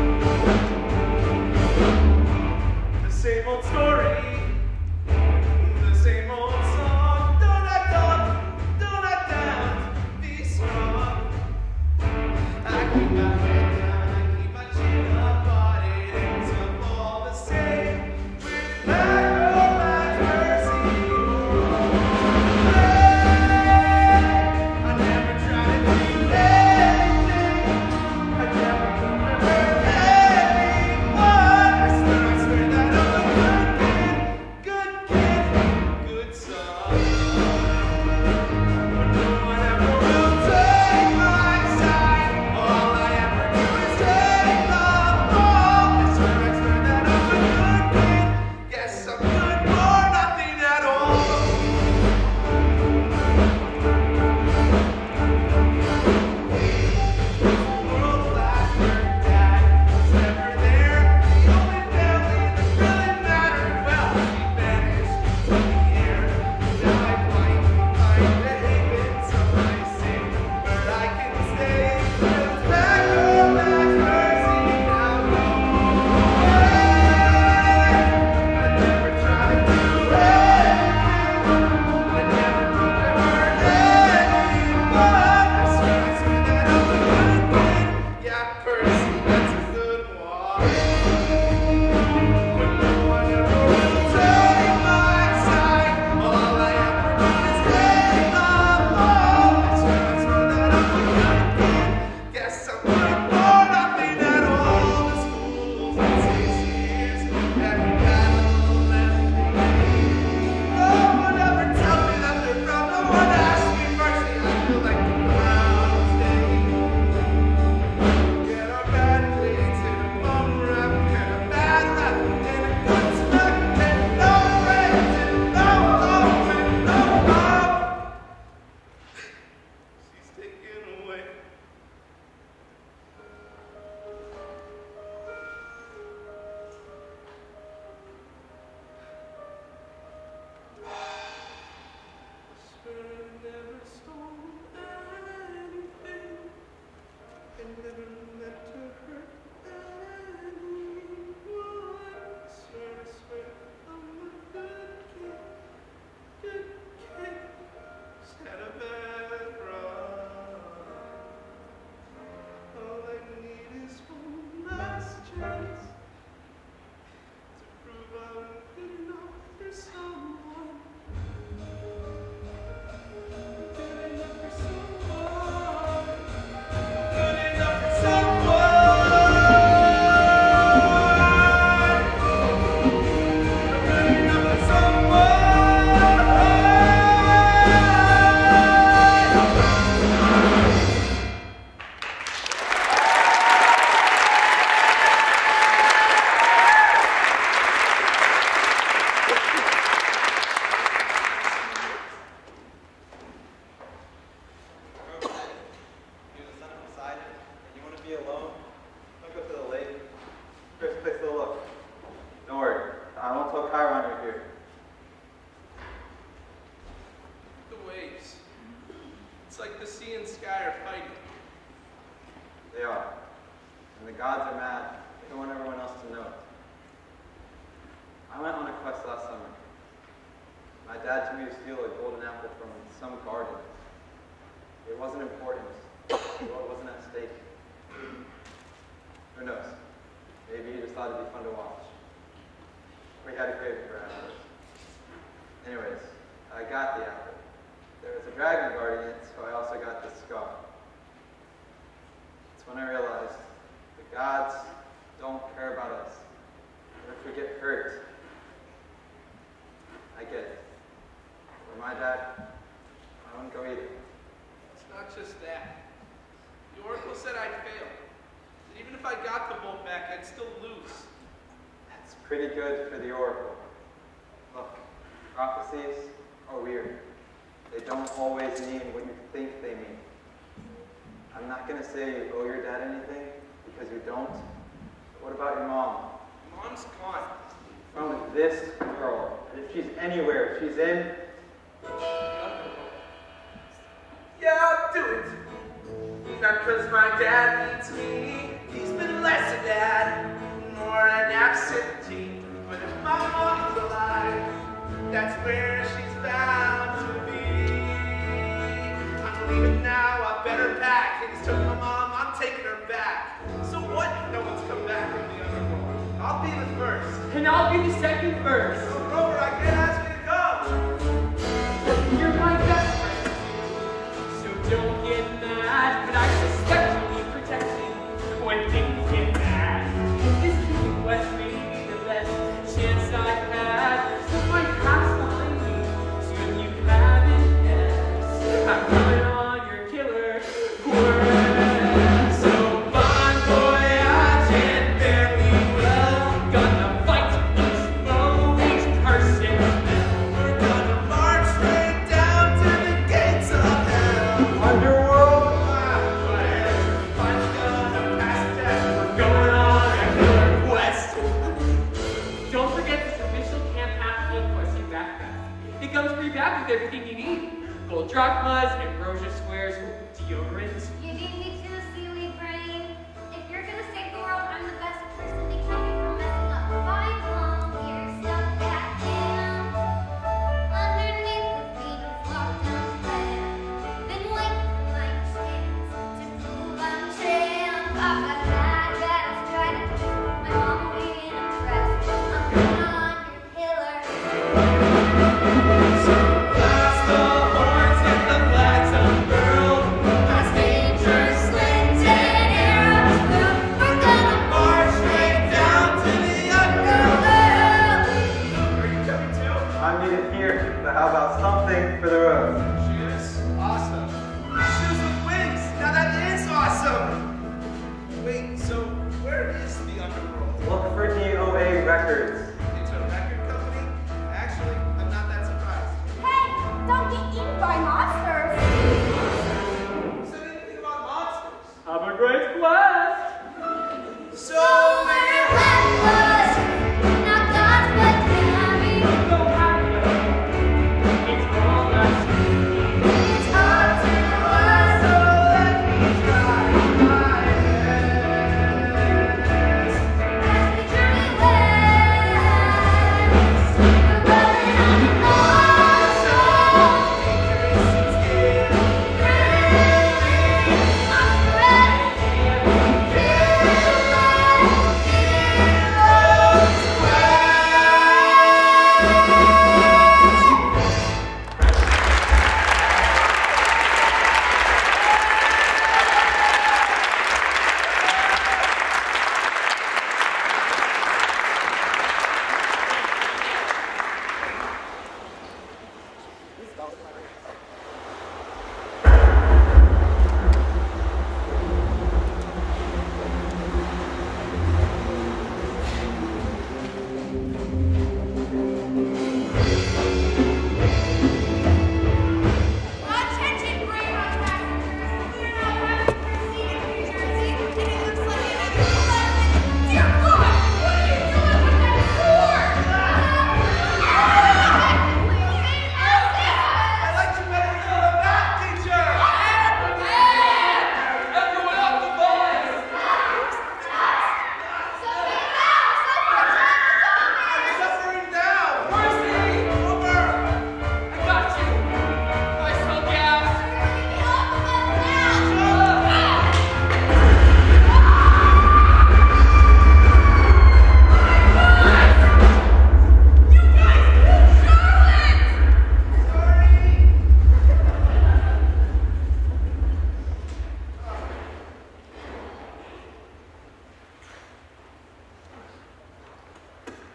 Speaker 8: don't want everyone else to know it. I went on a quest last summer. My dad told me to steal a golden apple from some garden. It wasn't important. What wasn't at stake? Who knows? Maybe he just thought it'd be fun to watch. We had a craving for apples. Anyways, I got the apple. There was a dragon guarding it, so I also got this scar. It's when I realized the gods don't care about us. Or if we get hurt. I get it. For my dad, I wouldn't go either.
Speaker 3: It's not just that. The oracle said I'd fail. And even if I got the bolt back, I'd still lose.
Speaker 8: That's pretty good for the oracle. Look, prophecies are weird. They don't always mean what you think they mean. I'm not going to say you owe your dad anything, because you don't. But what about your mom?
Speaker 3: Mom's gone.
Speaker 8: From this girl. And if she's anywhere, she's in...
Speaker 1: Yeah, I'll do it. Not because my dad needs me. He's been less a dad, more an absentee. But if my mom's alive, that's where she's bound to be. I'm leaving now, I better pack. Things took my mom, I'm taking her back. So what if no one's come back from the underworld? I'll be the first.
Speaker 5: And I'll be the second verse.
Speaker 1: So Rover, I can't ask you to come.
Speaker 5: You're my best friend, so don't get mad. But I suspect you'll need protection when things get bad. This being West may be the best chance I've had. So my past behind me, so if you haven't guessed, I'm coming on your killer quest. So bon voyage and fare me well. Gonna fight each foe, each person spell.
Speaker 1: We're gonna march straight down to the gates of hell.
Speaker 8: Underworld!
Speaker 1: Find gonna pass death.
Speaker 5: We're going on a killer quest. Don't forget this official Camp Half-Full questing backpack. It comes pre-packed with everything you need. Gold drachmas, ambrosia squares, deodorant.
Speaker 2: You need me to, seaweed brain. If you're gonna save the world, I'm the best person to keep you from messing up. Five long years stuck back in. Underneath the feet of lockdown plan. Been waiting for my chance to prove I'm champ. I've got bad, bad strategy. My mom will be impressed. I'm coming on your killer.
Speaker 5: Blast the horns and the flags unfurled.
Speaker 2: Past danger, slings and arrows flew. We're gonna
Speaker 1: March straight down to the underworld. Are you coming too?
Speaker 8: I'm needed here, but how about something for the road?
Speaker 1: Shoes? Awesome. Shoes with wings. Now that is awesome. Wait, so where is the underworld?
Speaker 8: Look for D O A records.
Speaker 1: It's a record company? Actually, I'm not that surprised.
Speaker 2: Hey, don't get eaten by monsters.
Speaker 1: Who said anything about monsters?
Speaker 4: Have a great quest!
Speaker 1: So
Speaker 2: We're reckless, not gods but carry.
Speaker 5: Go happy. It's all us.
Speaker 2: It's up to us.
Speaker 1: So let me try my best.
Speaker 2: As we journey west.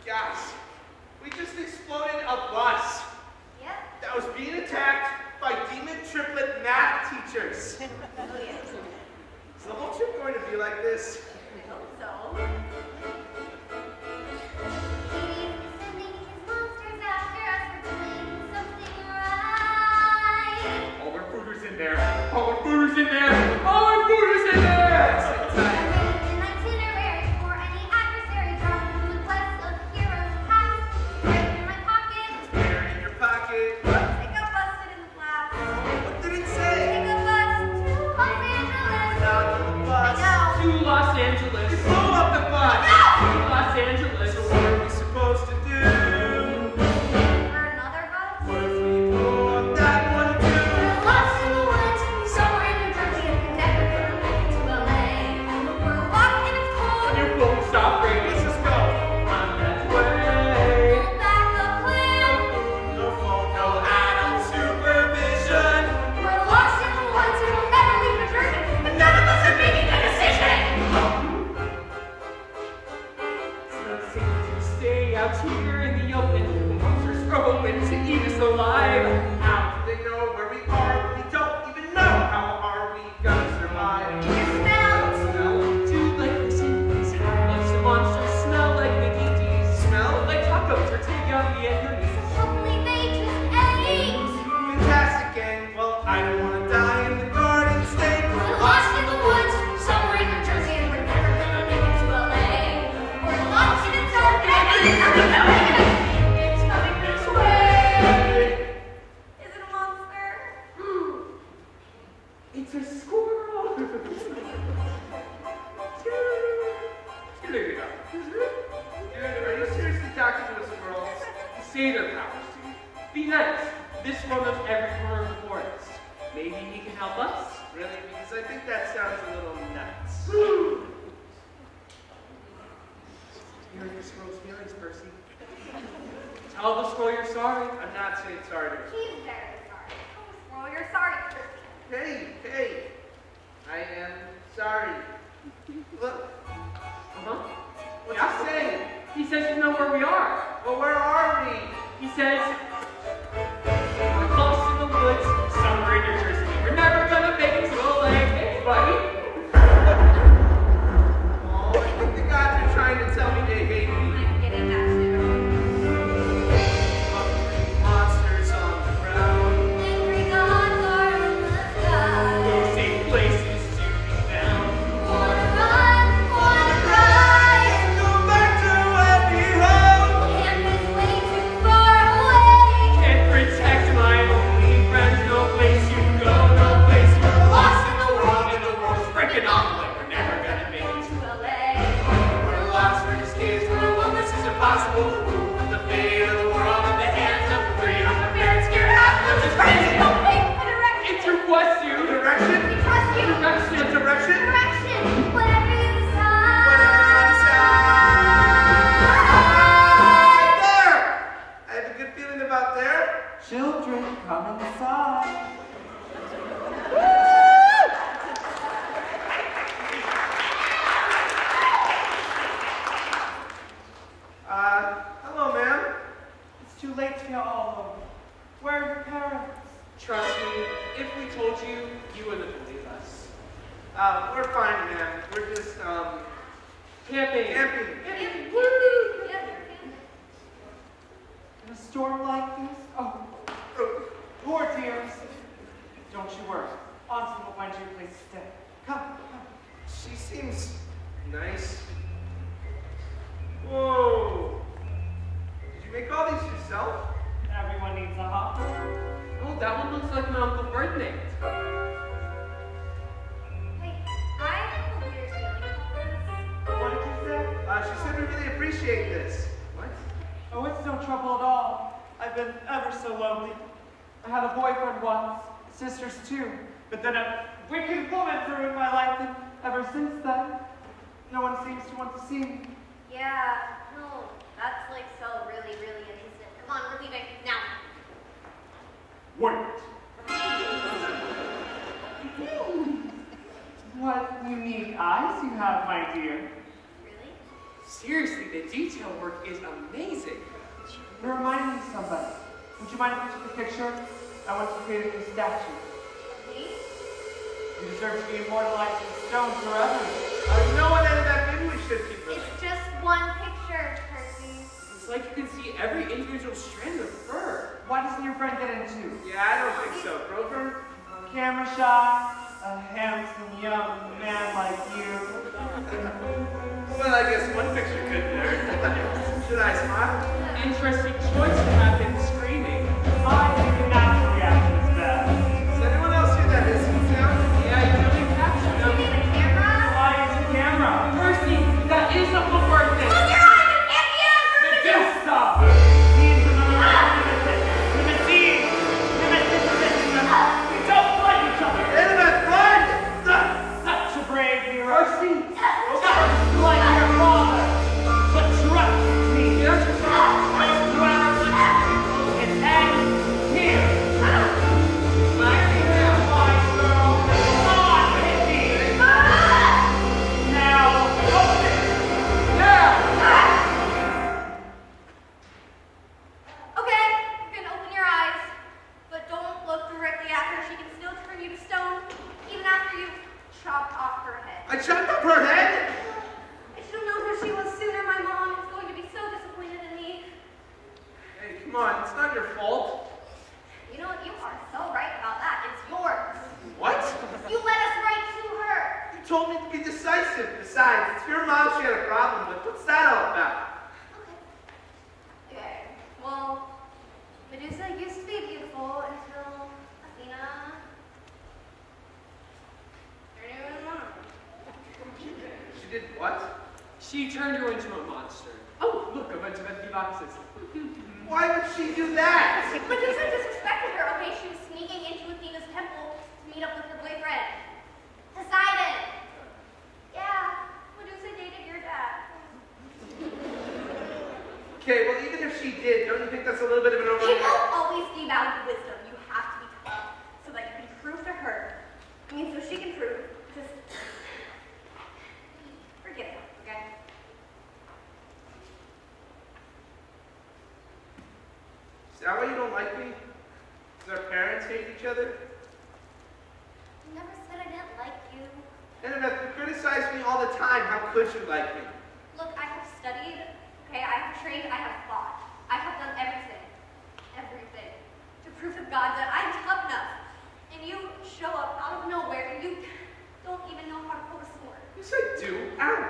Speaker 3: Guys, we just exploded a bus
Speaker 2: Yep.
Speaker 3: that was being attacked by demon triplet math teachers.
Speaker 2: Oh, yeah.
Speaker 3: Is the whole trip going to be like this?
Speaker 2: I hope so. He's sending his monsters after us for doing something right.
Speaker 5: All our fooders in there. All our fooders in there. All our fooders in there.
Speaker 2: Arrange an itinerary for any adversary dropped from the quest of heroes past. Right in my pocket.
Speaker 3: There in your pocket.
Speaker 2: It got busted in the blast.
Speaker 3: What did it say?
Speaker 2: Take a bus to Los Angeles.
Speaker 3: Not on the
Speaker 2: I
Speaker 3: bus.
Speaker 2: know.
Speaker 5: To Los Angeles.
Speaker 3: We blew up the bus.
Speaker 5: To Los Angeles.
Speaker 3: So what are we supposed to do?
Speaker 2: For another bus.
Speaker 3: What if we blow up that one too?
Speaker 2: We're lost in the woods, somewhere in New Jersey, and we're never gonna make it to L A. We're locked and it's cold.
Speaker 5: You won't stop
Speaker 3: Let's
Speaker 5: raining.
Speaker 3: just go.
Speaker 5: On that way.
Speaker 2: Pull back the plan.
Speaker 3: No phone, no Adam supervision.
Speaker 2: We're lost in the woods and we'll never leave New Jersey, and none of us are making a decision.
Speaker 5: It's not safe to stay out here in the open. The monsters are hoping to eat us alive.
Speaker 3: How do they know where we are? We don't even know. How are we gonna survive?
Speaker 2: You smell.
Speaker 3: Smell?
Speaker 5: Do you like listen? These harmless monsters smell like Mickey D's.
Speaker 3: Smell?
Speaker 5: Like tacos or takeout Vietnamese.
Speaker 2: Hopefully they just ate.
Speaker 3: Fantastic, gang. Well, I don't want to die in the garden state.
Speaker 2: We're lost in the woods, somewhere in New Jersey, and we're never gonna make it to L A. We're lost in the dark, and it's coming, it's coming this way. Is it a monster?
Speaker 5: It's a squirrel.
Speaker 3: Dude, are you seriously talking to a squirrel?
Speaker 5: Say their powers to you. Be nice. This one knows every corner of the forest. Maybe he can help us.
Speaker 3: Really? Because I think that sounds a little nuts. You hurt your squirrel's feelings, Percy.
Speaker 5: Tell the squirrel you're sorry.
Speaker 3: I'm not saying sorry to
Speaker 2: He's very sorry. Oh, Squirrel, you're sorry.
Speaker 3: Hey, hey. I am sorry. Look,
Speaker 5: Uh-huh.
Speaker 3: what's
Speaker 5: Yeah.
Speaker 3: he saying?
Speaker 5: He says you know where we are.
Speaker 3: Well, where are we?
Speaker 5: He says we're lost in the woods, somewhere in New Jersey. We're never gonna make it to L A. Hey, buddy.
Speaker 3: Oh, I think the gods are trying to tell me they hate me.
Speaker 2: I'm getting that too.
Speaker 3: Hungry monsters on the ground.
Speaker 2: Angry gods are in the sky.
Speaker 5: No safe places to be found.
Speaker 2: Wanna run, wanna cry.
Speaker 3: Go back to happy home.
Speaker 2: Can't this way too far away.
Speaker 5: Can't protect my only friends. No place you go, no place you
Speaker 2: We're
Speaker 5: go.
Speaker 2: lost in the world,
Speaker 5: And the world's breaking off like we're never gonna make it to
Speaker 2: to L A.
Speaker 5: We're lost, we're escaped, we're alone, this is impossible. The fate of the world in the hands of the free, unprepared, scared, half-lived, it's crazy.
Speaker 2: Don't pick a direction.
Speaker 5: It's your quest, you.
Speaker 3: Direction?
Speaker 2: We trust you.
Speaker 5: Direction.
Speaker 3: What direction?
Speaker 2: Direction. Whatever you decide.
Speaker 3: Whatever you decide. There! I have a good feeling about there.
Speaker 7: Children, come inside.
Speaker 3: Uh, hello, ma'am.
Speaker 7: It's too late to go all over. Where are your parents?
Speaker 5: Trust me, if we told you, you wouldn't believe us.
Speaker 3: Uh, we're fine, ma'am. We're just, um,
Speaker 5: Camping.
Speaker 3: camping.
Speaker 2: Yep, yep, yep.
Speaker 7: In a storm like this? Oh, poor dears. Don't you worry. Austin will find you a place to stay. Come, come.
Speaker 3: She seems nice. Whoa. Did you make all these yourself?
Speaker 7: Everyone needs a hopper.
Speaker 5: Oh, that one looks like my Uncle Ferdinand.
Speaker 2: Hey, I have a weird feeling about this.
Speaker 3: What did you say? Uh, she said we really appreciate this. What?
Speaker 7: Oh, it's no trouble at all. I've been ever so lonely. I had a boyfriend once, sisters too, but then a wicked woman ruined my life, and ever since then, no one seems to want to see me.
Speaker 2: Yeah, no, that's like so really, really interesting. Come on, we're leaving now.
Speaker 7: Wait. What unique eyes you have, my dear.
Speaker 2: Really?
Speaker 5: Seriously, the detail work is amazing.
Speaker 9: You're reminding me of somebody. Would you mind if I took a picture? I want to create a new statue.
Speaker 2: Me?
Speaker 9: You deserve to be immortalized in stone forever.
Speaker 3: Oh, you know what, Annabeth? Maybe we should keep it.
Speaker 2: It's just one picture, Percy.
Speaker 5: It's like you can see every individual strand of fur.
Speaker 9: Why doesn't your friend get in too?
Speaker 3: Yeah, I don't think so. Grover?
Speaker 9: Camera shot, a handsome young man like you.
Speaker 3: Well, I guess one picture could do. Should I smile?
Speaker 5: Interesting choice to have him screaming.
Speaker 9: I think a natural reaction is best.
Speaker 3: Does anyone else hear that hissing sound?
Speaker 5: Yeah, you really captured
Speaker 2: Do you
Speaker 5: him.
Speaker 2: need a camera?
Speaker 9: Why is the camera?
Speaker 5: Percy, that is something worth it.
Speaker 2: Close your eyes and can't be out.
Speaker 9: Medusa! Means another limited. Limousine! Limited. We don't like each other.
Speaker 3: Annabeth, run!
Speaker 9: Such a brave hero. Percy! Just like your father. But trust me.
Speaker 5: Yes,
Speaker 9: It ends here.
Speaker 5: my now.
Speaker 9: My girl. Come on, hit me. Now, open.
Speaker 2: Okay, you can open your eyes, but don't look directly at her. She can still turn you to stone, even after you chop off her head.
Speaker 3: I chopped up her head!
Speaker 2: I should have known who she was sooner. My mom is going to be so disappointed in me.
Speaker 3: Hey, come on, it's not your fault.
Speaker 2: You know what? You are so right about that. It's yours.
Speaker 3: What?
Speaker 2: You led us right to her.
Speaker 3: You told me to be decisive. Besides, it's your mom she had a problem with. What's that all about?
Speaker 2: Okay. Okay. Well, Medusa used to be beautiful until Athena turned her into a monster.
Speaker 3: She did what?
Speaker 5: She turned her into a monster. Oh, look, a bunch of empty boxes.
Speaker 3: Why would she do that?
Speaker 2: Medusa disrespected her. Okay, she was sneaking into Athena's temple to meet up with her boyfriend, Poseidon. Yeah, Medusa dated your dad.
Speaker 3: Okay, well, even if she did, don't you think that's a little bit of an over?
Speaker 2: People always devalue wisdom. You have to be tough so that you can prove to her. I mean, so she can prove. Just forgive her, okay?
Speaker 3: Is that why you don't like me? Does our parents hate each other?
Speaker 2: I never said I didn't like you.
Speaker 3: Annabeth, you criticize me all the time. How could you like me?
Speaker 2: Look, I have studied, okay? I have trained, I have fought. I have done everything, everything, to prove to God that I'm tough enough. And you show up out of nowhere and you don't even know how to pull a sword.
Speaker 3: Yes, I do. Ow.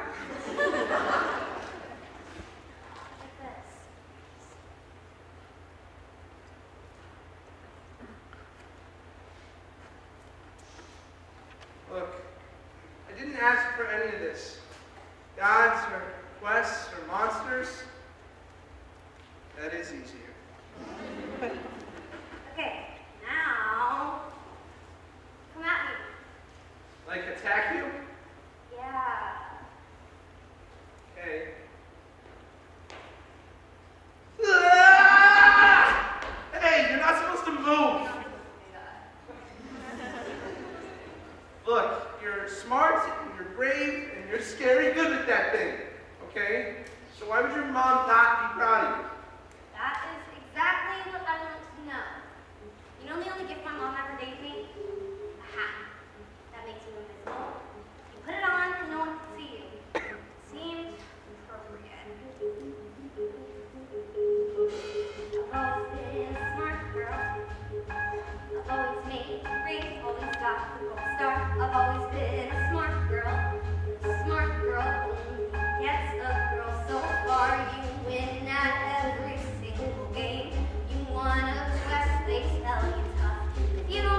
Speaker 2: Like this.
Speaker 3: Look, I didn't ask for any of this. Gods or quests or monsters. That is easier.
Speaker 2: Okay, now, come at me.
Speaker 3: Like attack you?
Speaker 2: Yeah.
Speaker 3: Okay. Ah! Hey, you're not supposed to move.
Speaker 2: You're not supposed to do that.
Speaker 3: Look, you're smart, and you're brave, and you're scary good at that thing. Okay? So why would your mom not be proud of you?
Speaker 2: That is exactly what I want to know. You know the only gift my mom ever gave me? A hat. That makes you invisible. You put it on and no one can see you. Seems appropriate. I've always been a smart girl. I've always made great, always got the gold star. I've always been a smart girl. A smart girl only gets a girl so far. You win at every single game. You want a quest, they tell you tough. If you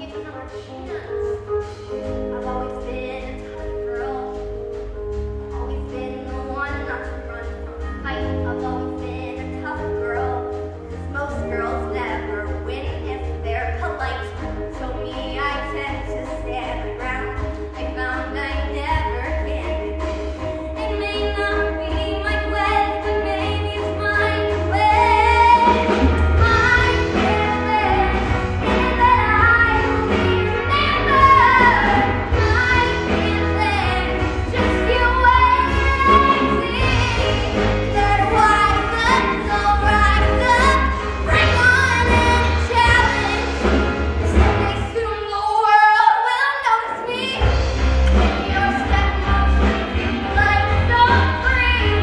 Speaker 2: take another chance. I've always been a tough girl. I've always been the one not to run from a fight. I've always been a tough girl. 'Cause most girls never win if they're polite. So me, I tend to stand my ground. I found I never can begin. It may not be my way, but maybe it's my way. My feeling is that I will be remembered. My feeling, just you wait and see. Better wise up, so rise up, bring on any challenge. Someday soon the world will notice me. In your step motion, like so free.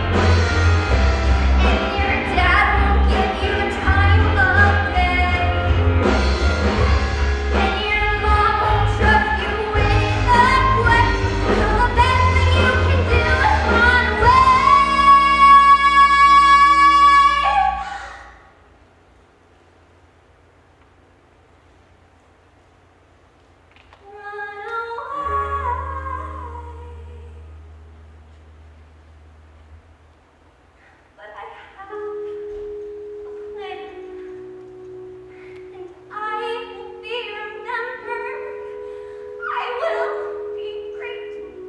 Speaker 2: And your dad won't give you the time of day. And your mom won't trust you with a question. So the best thing you can do is run away. Run away. But I have a plan, and I will be remembered. I will be great.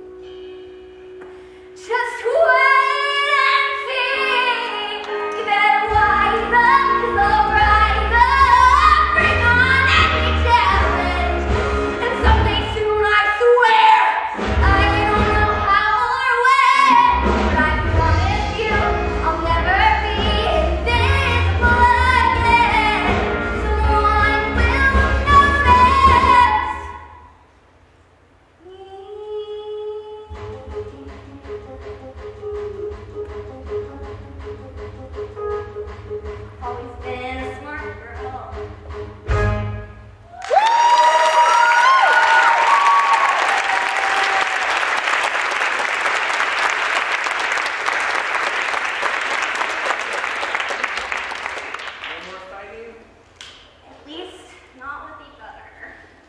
Speaker 2: Just wait and see. You better wise up, 'cause I'll rise up, bring on any challenge. And someday soon, I swear, I don't know how or when, but I promise you, I'll never be invisible again. Someone will notice me. I've always been a smart girl.
Speaker 3: No more fighting?
Speaker 2: At least not with each other.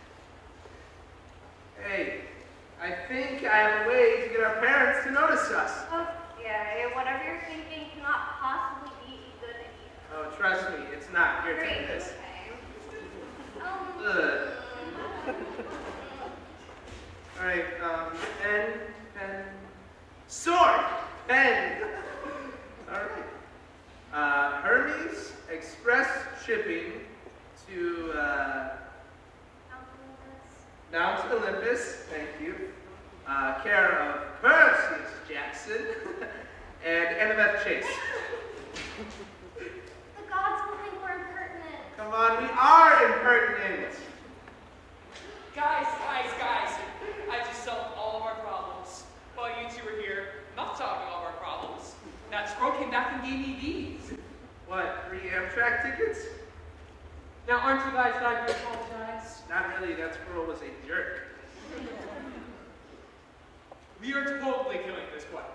Speaker 3: Hey, I think I have a way to get our parents to notice us.
Speaker 2: Okay, whatever you're thinking cannot possibly be a good idea.
Speaker 3: Oh, trust me, it's not. Here, take
Speaker 2: Great,
Speaker 3: this.
Speaker 2: okay. Um,
Speaker 3: Ugh. All right, um, pen, pen, sword, pen. All right. Uh, Hermes Express shipping to uh, Mount Olympus. Thank you. Uh, care of Percy Jackson and Annabeth Chase.
Speaker 2: the gods will think we're impertinent.
Speaker 3: Come on, we are impertinent.
Speaker 5: Guys, guys, guys, I just solved all of our problems. While you two were here, not solving all of our problems. That scroll came back and gave me these.
Speaker 3: What, three Amtrak tickets?
Speaker 5: Now, aren't you guys glad you apologized?
Speaker 3: Not really, that squirrel was a jerk.
Speaker 5: We are totally killing this place.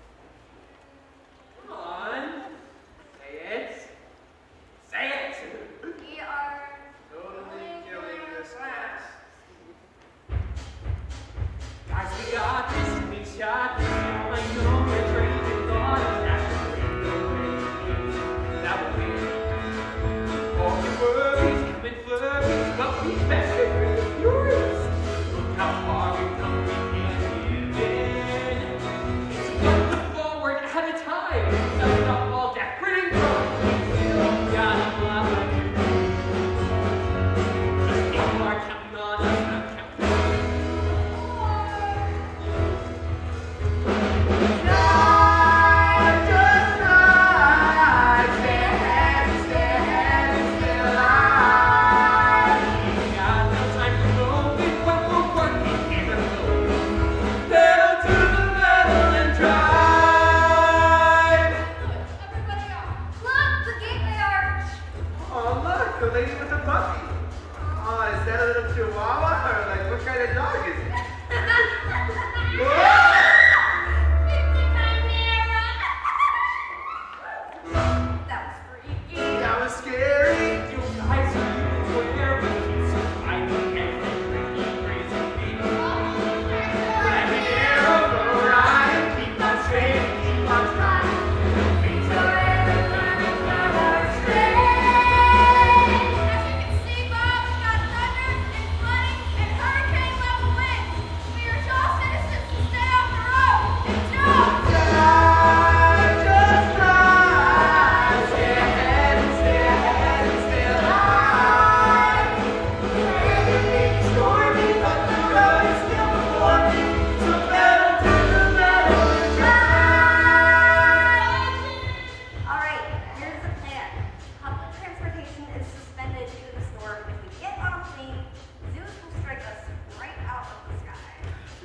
Speaker 5: Come on. Say it. Say it.
Speaker 2: We are
Speaker 3: Totally killing this class.
Speaker 5: Guys, we got this. We shot this. I know we're trading thoughts. That's the way the way. That would be all the worries come in flurries, but we best get rid of yours. Look how far we've come, we can't give in. It's one foot forward at a time. That's not all that pretty crime.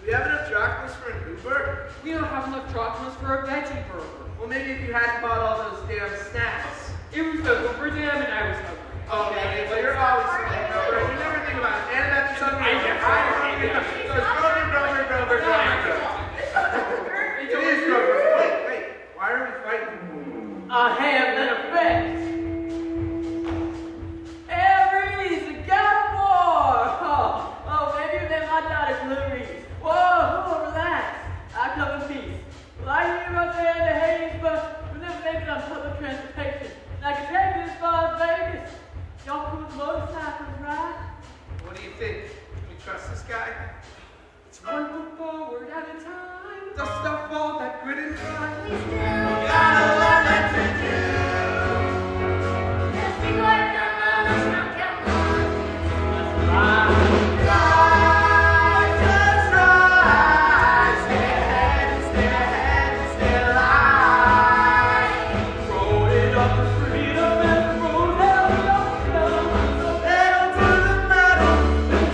Speaker 3: we have enough drachmas for an Uber?
Speaker 5: We don't have enough drachmas for a veggie burger.
Speaker 3: Well, maybe if you hadn't bought all those damn snacks.
Speaker 5: It was the Uber jam and I was hungry.
Speaker 3: Oh, man, well, you're always thinking over it. You never think about it. And that's something
Speaker 5: I never
Speaker 3: I'm
Speaker 5: think
Speaker 3: hungry.
Speaker 5: about
Speaker 3: So
Speaker 5: it.
Speaker 3: it's Grover, Grover, Grover, Grover, Grover. It is Grover. Wait, wait. Why are we fighting?
Speaker 4: A hand and a fist. Aries, the God War. Oh, oh, maybe they're my daughter's Louise. Whoa, relax. I come in peace. Well, I hear up there in the Hades, but we're never making it on public transportation. And I can take you as far as Vegas. Y'all cruise motorcycles, right?
Speaker 3: What do you think? Can we trust this guy?
Speaker 5: It's one foot forward at a time.
Speaker 3: Dust off all that grit and grime.
Speaker 2: We still got a lot left to do. Just be quiet, come on, let's not get lost.
Speaker 4: Let's ride.
Speaker 3: Rise, just rise. Stay ahead, stay ahead, stay alive.
Speaker 4: Throw it up for freedom and roll down your hill.
Speaker 3: Pedal to the metal and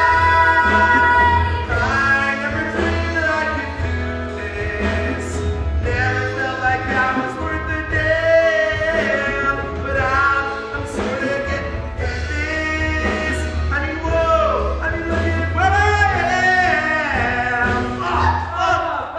Speaker 3: try. I never dreamed that I could do this. Never felt like I was worth a damn. But I'm, I'm sort of getting through this. I mean, whoa, I mean, look at where I am. Oh,
Speaker 4: Oh,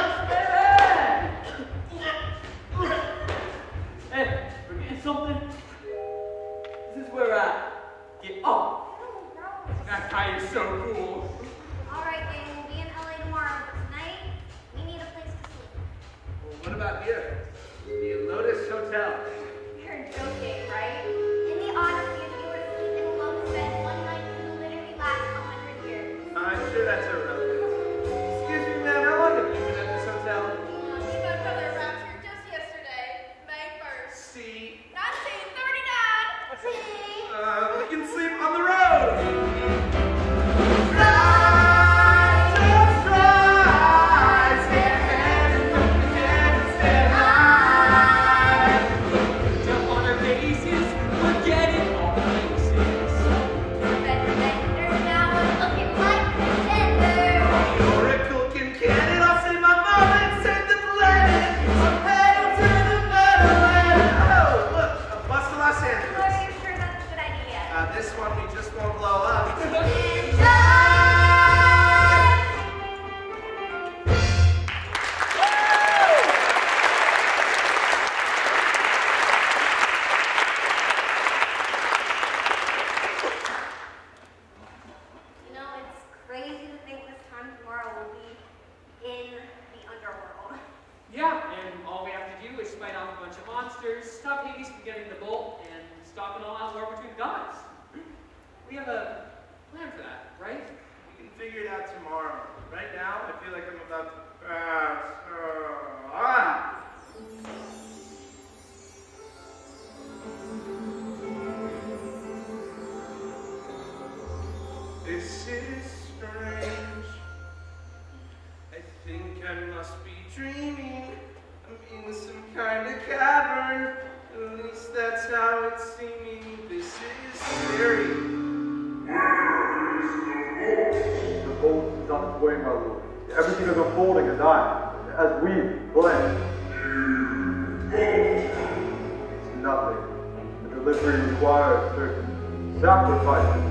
Speaker 4: baby, baby. Hey, we're getting something. This is where I get off.
Speaker 5: That guy is so cool.
Speaker 2: Alright, gang, we'll be in L A tomorrow, but tonight, we need a place to sleep.
Speaker 3: well, what about here? The Lotus Hotel.
Speaker 2: You're joking, right? In the Odyssey, if you were to sleep in a Lotus bed one night, it would literally last a hundred years.
Speaker 3: I'm sure that's irrelevant. Excuse me, ma'am, how long have you been at this hotel?
Speaker 10: Me and my brother wrapped here just yesterday, May first.
Speaker 3: See,
Speaker 10: nineteen thirty-nine.
Speaker 2: See?
Speaker 3: uh, we can sleep on the road.
Speaker 5: Jump on our bases, forget it all places.
Speaker 2: Bed benders now are looking like contenders.
Speaker 3: Oracle can can it. I'll save my mom and save the planet. I'm headed to the metal and oh, look, a bus to Los
Speaker 2: Are
Speaker 3: Angeles.
Speaker 2: you sure that's a good idea?
Speaker 3: Uh, this one we just won't blow up.
Speaker 2: And die! You know, it's crazy to think this time tomorrow will be in the underworld.
Speaker 5: Yeah, and all we have to do is fight off a bunch of monsters, stop Hades from getting the bolt, and stop an all-out war between the gods. We have a plan for that, right?
Speaker 3: We can figure it out tomorrow. Right now, I feel like I'm about to pass. Uh, ah! This is strange. I think I must be dreaming. I'm in some kind of cavern. At least that's how it's seeming. This is scary.
Speaker 7: The bolt is on its way, my lord. Everything is unfolding as I, as we blend. It's nothing. The delivery requires certain sacrifices.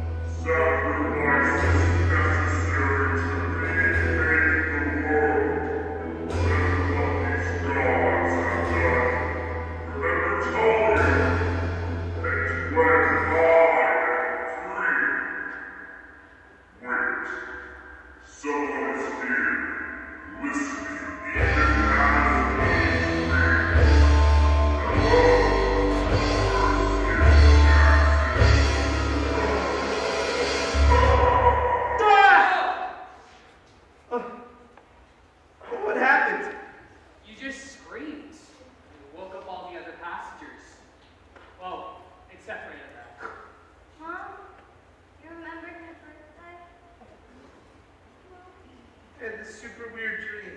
Speaker 3: What happened?
Speaker 5: You just screamed. You woke up all the other passengers. Well, except for Annabelle.
Speaker 2: Mom, you remembered my birthday?
Speaker 3: I had this super weird dream.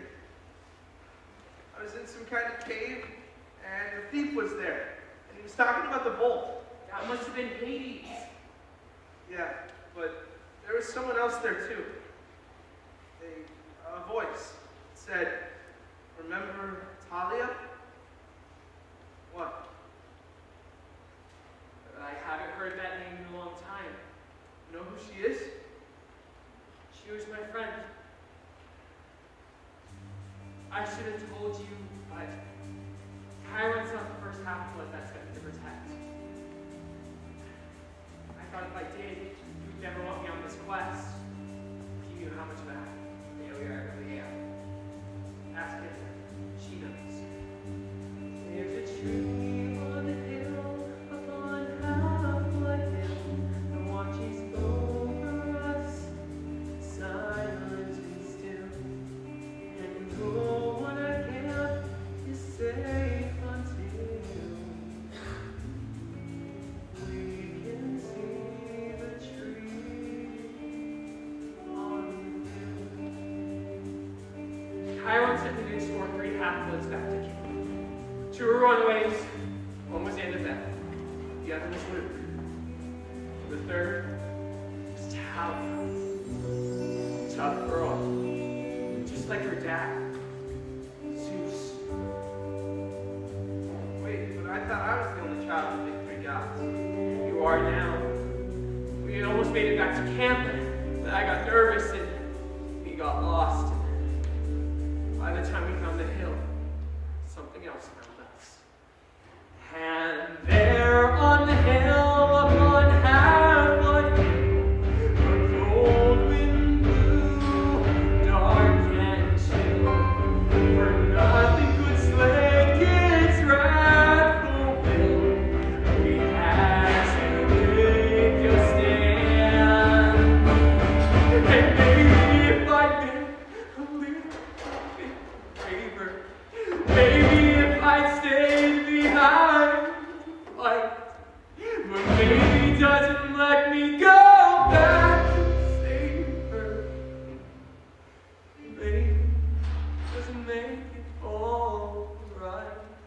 Speaker 3: I was in some kind of cave, and the thief was there, and he was talking about the bolt.
Speaker 5: That must have been Hades.
Speaker 3: Yeah, but there was someone else there too. voice. It said, "Remember Talia?" What?
Speaker 5: I haven't heard that name in a long time.
Speaker 3: You know who she is?
Speaker 5: She was my friend. I should have told you, but Chiron's not the first half-blood that's going to protect. I thought if I did, you'd never want me on this quest. If you knew how much of a failure I really am. Ask her. She knows. There's a tree on the hill, upon half-blood hill, that watches over us, silent and still. And no one I can is safe until we can see the tree on the hill. Chiron sent me to explore three half-bloods back to camp. Two were runaways, one was Annabelle, the other was Luke. The third was Talia. Tough girl, just like her dad, Zeus.
Speaker 3: Wait, but I thought I was the only child of the big three gods.
Speaker 5: You are now. We had almost made it back to camp, but I got nervous and we got lost. By the time we found the hill, something else found us. And there on the hill, upon half-blood hill, a cold wind blew, dark and chill. For nothing could slake its wrathful will. We had to make a stand. And maybe if I'd been a little bit braver, maybe if I'd stayed behind, like, but maybe doesn't let me go back to save her. Maybe doesn't make it all right.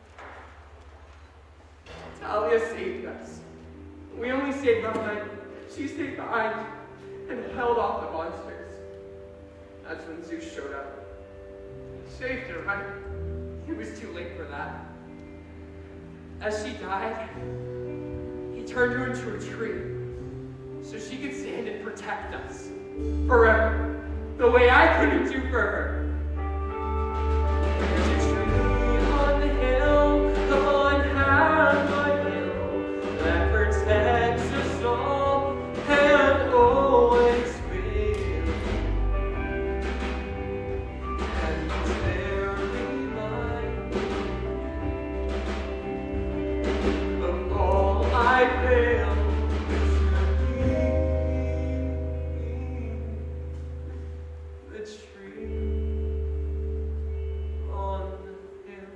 Speaker 5: Talia saved us. We only stayed behind. She stayed behind and held off the monsters. That's when Zeus showed up.
Speaker 3: Saved her, right?
Speaker 5: It was too late for that. As she died, he turned her into a tree so she could stand and protect us forever, the way I couldn't do for her. There's a tree on the hill, upon half-blood hill, that protects us all and always will. And there we lie. Of all I fail, the tree on the hill.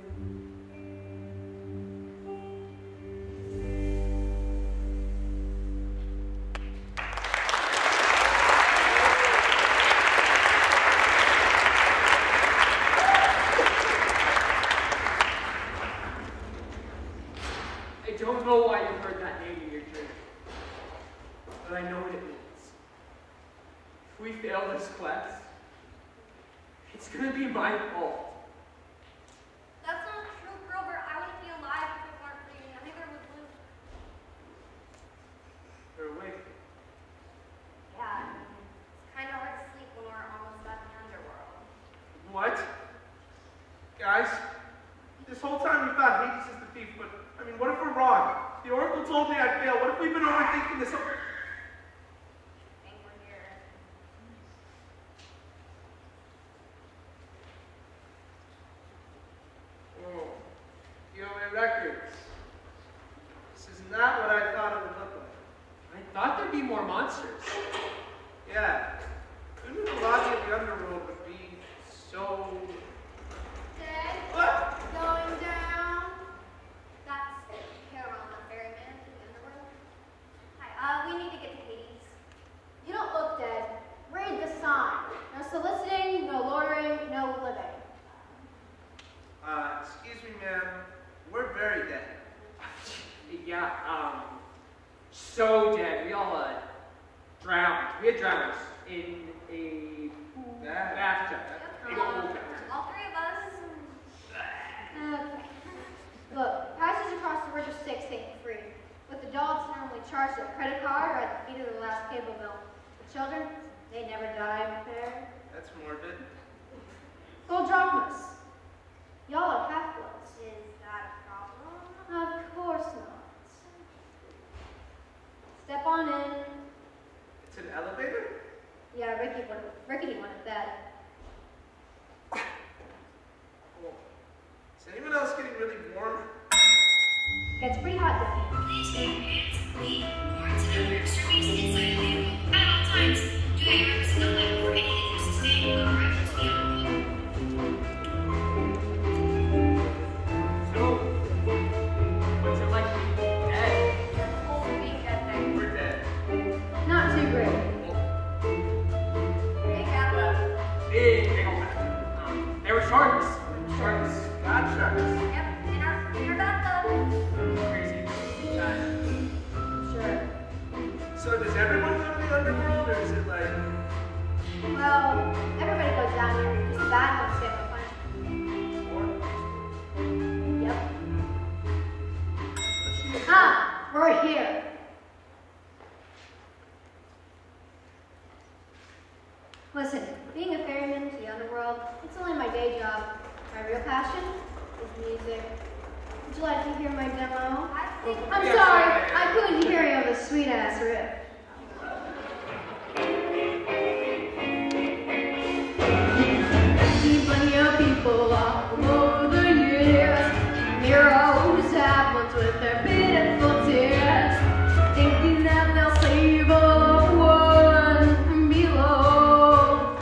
Speaker 5: I don't know why you heard that name in your dream, but I know what it means. If we fail this quest, it's gonna be my fault.
Speaker 10: That's not true, Grover. I wouldn't be alive if it weren't for you. Neither would Luke.
Speaker 3: They're awake.
Speaker 10: Yeah, I mean, it's kind of hard to sleep when we're almost at the underworld.
Speaker 3: What? Guys, this whole time we thought Hades is the thief, but, I mean, what if we're wrong? The Oracle told me I'd fail. What if we've been overthinking this?
Speaker 10: I think we're here.
Speaker 3: Oh, P O A records. This is not what I thought it would look like.
Speaker 5: I thought there'd be more monsters.
Speaker 3: Yeah. Who knew the lobby of the underworld would be so...
Speaker 10: Dead?
Speaker 3: What?
Speaker 10: Going down? That's Caramel, the ferryman to the underworld. Hi, uh, we need to get to Hades.
Speaker 2: You don't look dead. Read the sign. No soliciting, no loitering, no living.
Speaker 3: Uh, excuse me, ma'am. We're very dead.
Speaker 5: Yeah, um, so dead. We all, uh, drowned. We had drowned in a
Speaker 3: That-
Speaker 5: bathtub.
Speaker 10: Yep.
Speaker 5: Big old
Speaker 10: children, they never die of fair.
Speaker 3: That's morbid.
Speaker 10: Gold drachmas. Y'all are half-bloods.
Speaker 2: Is that a problem?
Speaker 10: Of course not. Step on in.
Speaker 3: It's an elevator?
Speaker 10: Yeah, Ricky wanted, Rickety wanted that.
Speaker 3: Cool. Is anyone else getting really warm?
Speaker 10: Gets pretty hot down here.
Speaker 11: Please stay your hands, feet, arms, and other extremities inside available at all times. Do your arms in the left for anything to sustain on arrival to the underworld.
Speaker 5: So, what's it like being dead?
Speaker 10: Whole week ethic.
Speaker 3: We're dead.
Speaker 10: Not too great.
Speaker 2: Big apple.
Speaker 5: Big, big old um, They were sharks.
Speaker 3: Sharks. God sharks.
Speaker 2: Yep, in our, in our bathtub.
Speaker 5: Crazy.
Speaker 3: Giant.
Speaker 10: Sure.
Speaker 3: So does everyone go to the underworld, or is it like...
Speaker 10: Well, everybody goes down here because the bad ones get no punishment.
Speaker 3: Or...
Speaker 10: Yep.
Speaker 3: Let's see.
Speaker 10: Ah, we're here. Listen, being a ferryman to the underworld, it's only my day job. My real passion is music. Would you like to hear my demo?
Speaker 2: I think
Speaker 10: I'm
Speaker 3: Yeah,
Speaker 10: sorry,
Speaker 3: yeah, yeah.
Speaker 10: I couldn't hear you of a sweet-ass riff. See plenty of people all over the years. Heroes have ones with their pitiful tears, thinking that they'll save a one from below.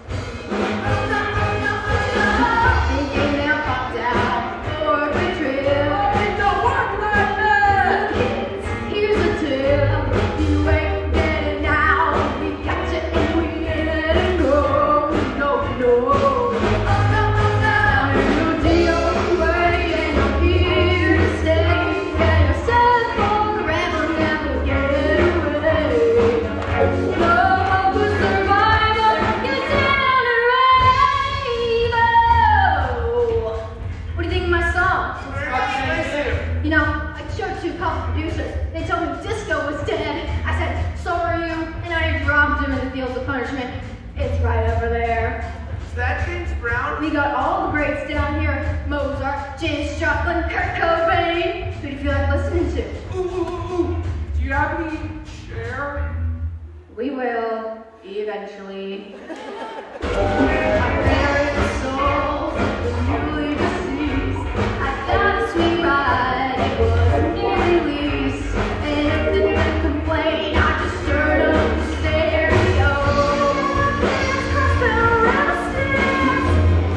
Speaker 10: Thinking they'll pop down or betrayal. It don't work like that. Kids, here's a tip. You ain't getting out. We got you and we let it go. No, no. Oh, no, no, no. Now you deal away and I'm here to stay. Get yourself forever, never get away. Love the survivor, get down and rave. Oh. What do you think of my song? You know, I showed two college producers. They told me disco was dead. I said, so are you, and I dropped him in the fields of punishment. It's right over there.
Speaker 3: Is that James Brown?
Speaker 10: We got all the greats down here. Mozart, Janis Joplin, Kurt Cobain. Who do you feel like listening to?
Speaker 5: Ooh, ooh, ooh. Do you have any share?
Speaker 10: We will, eventually. Our parents' souls were newly deceased. I found a sweet ride, it was near release. And if they didn't complain, I just stirred up the stereo. Dance crossfit around the stairs.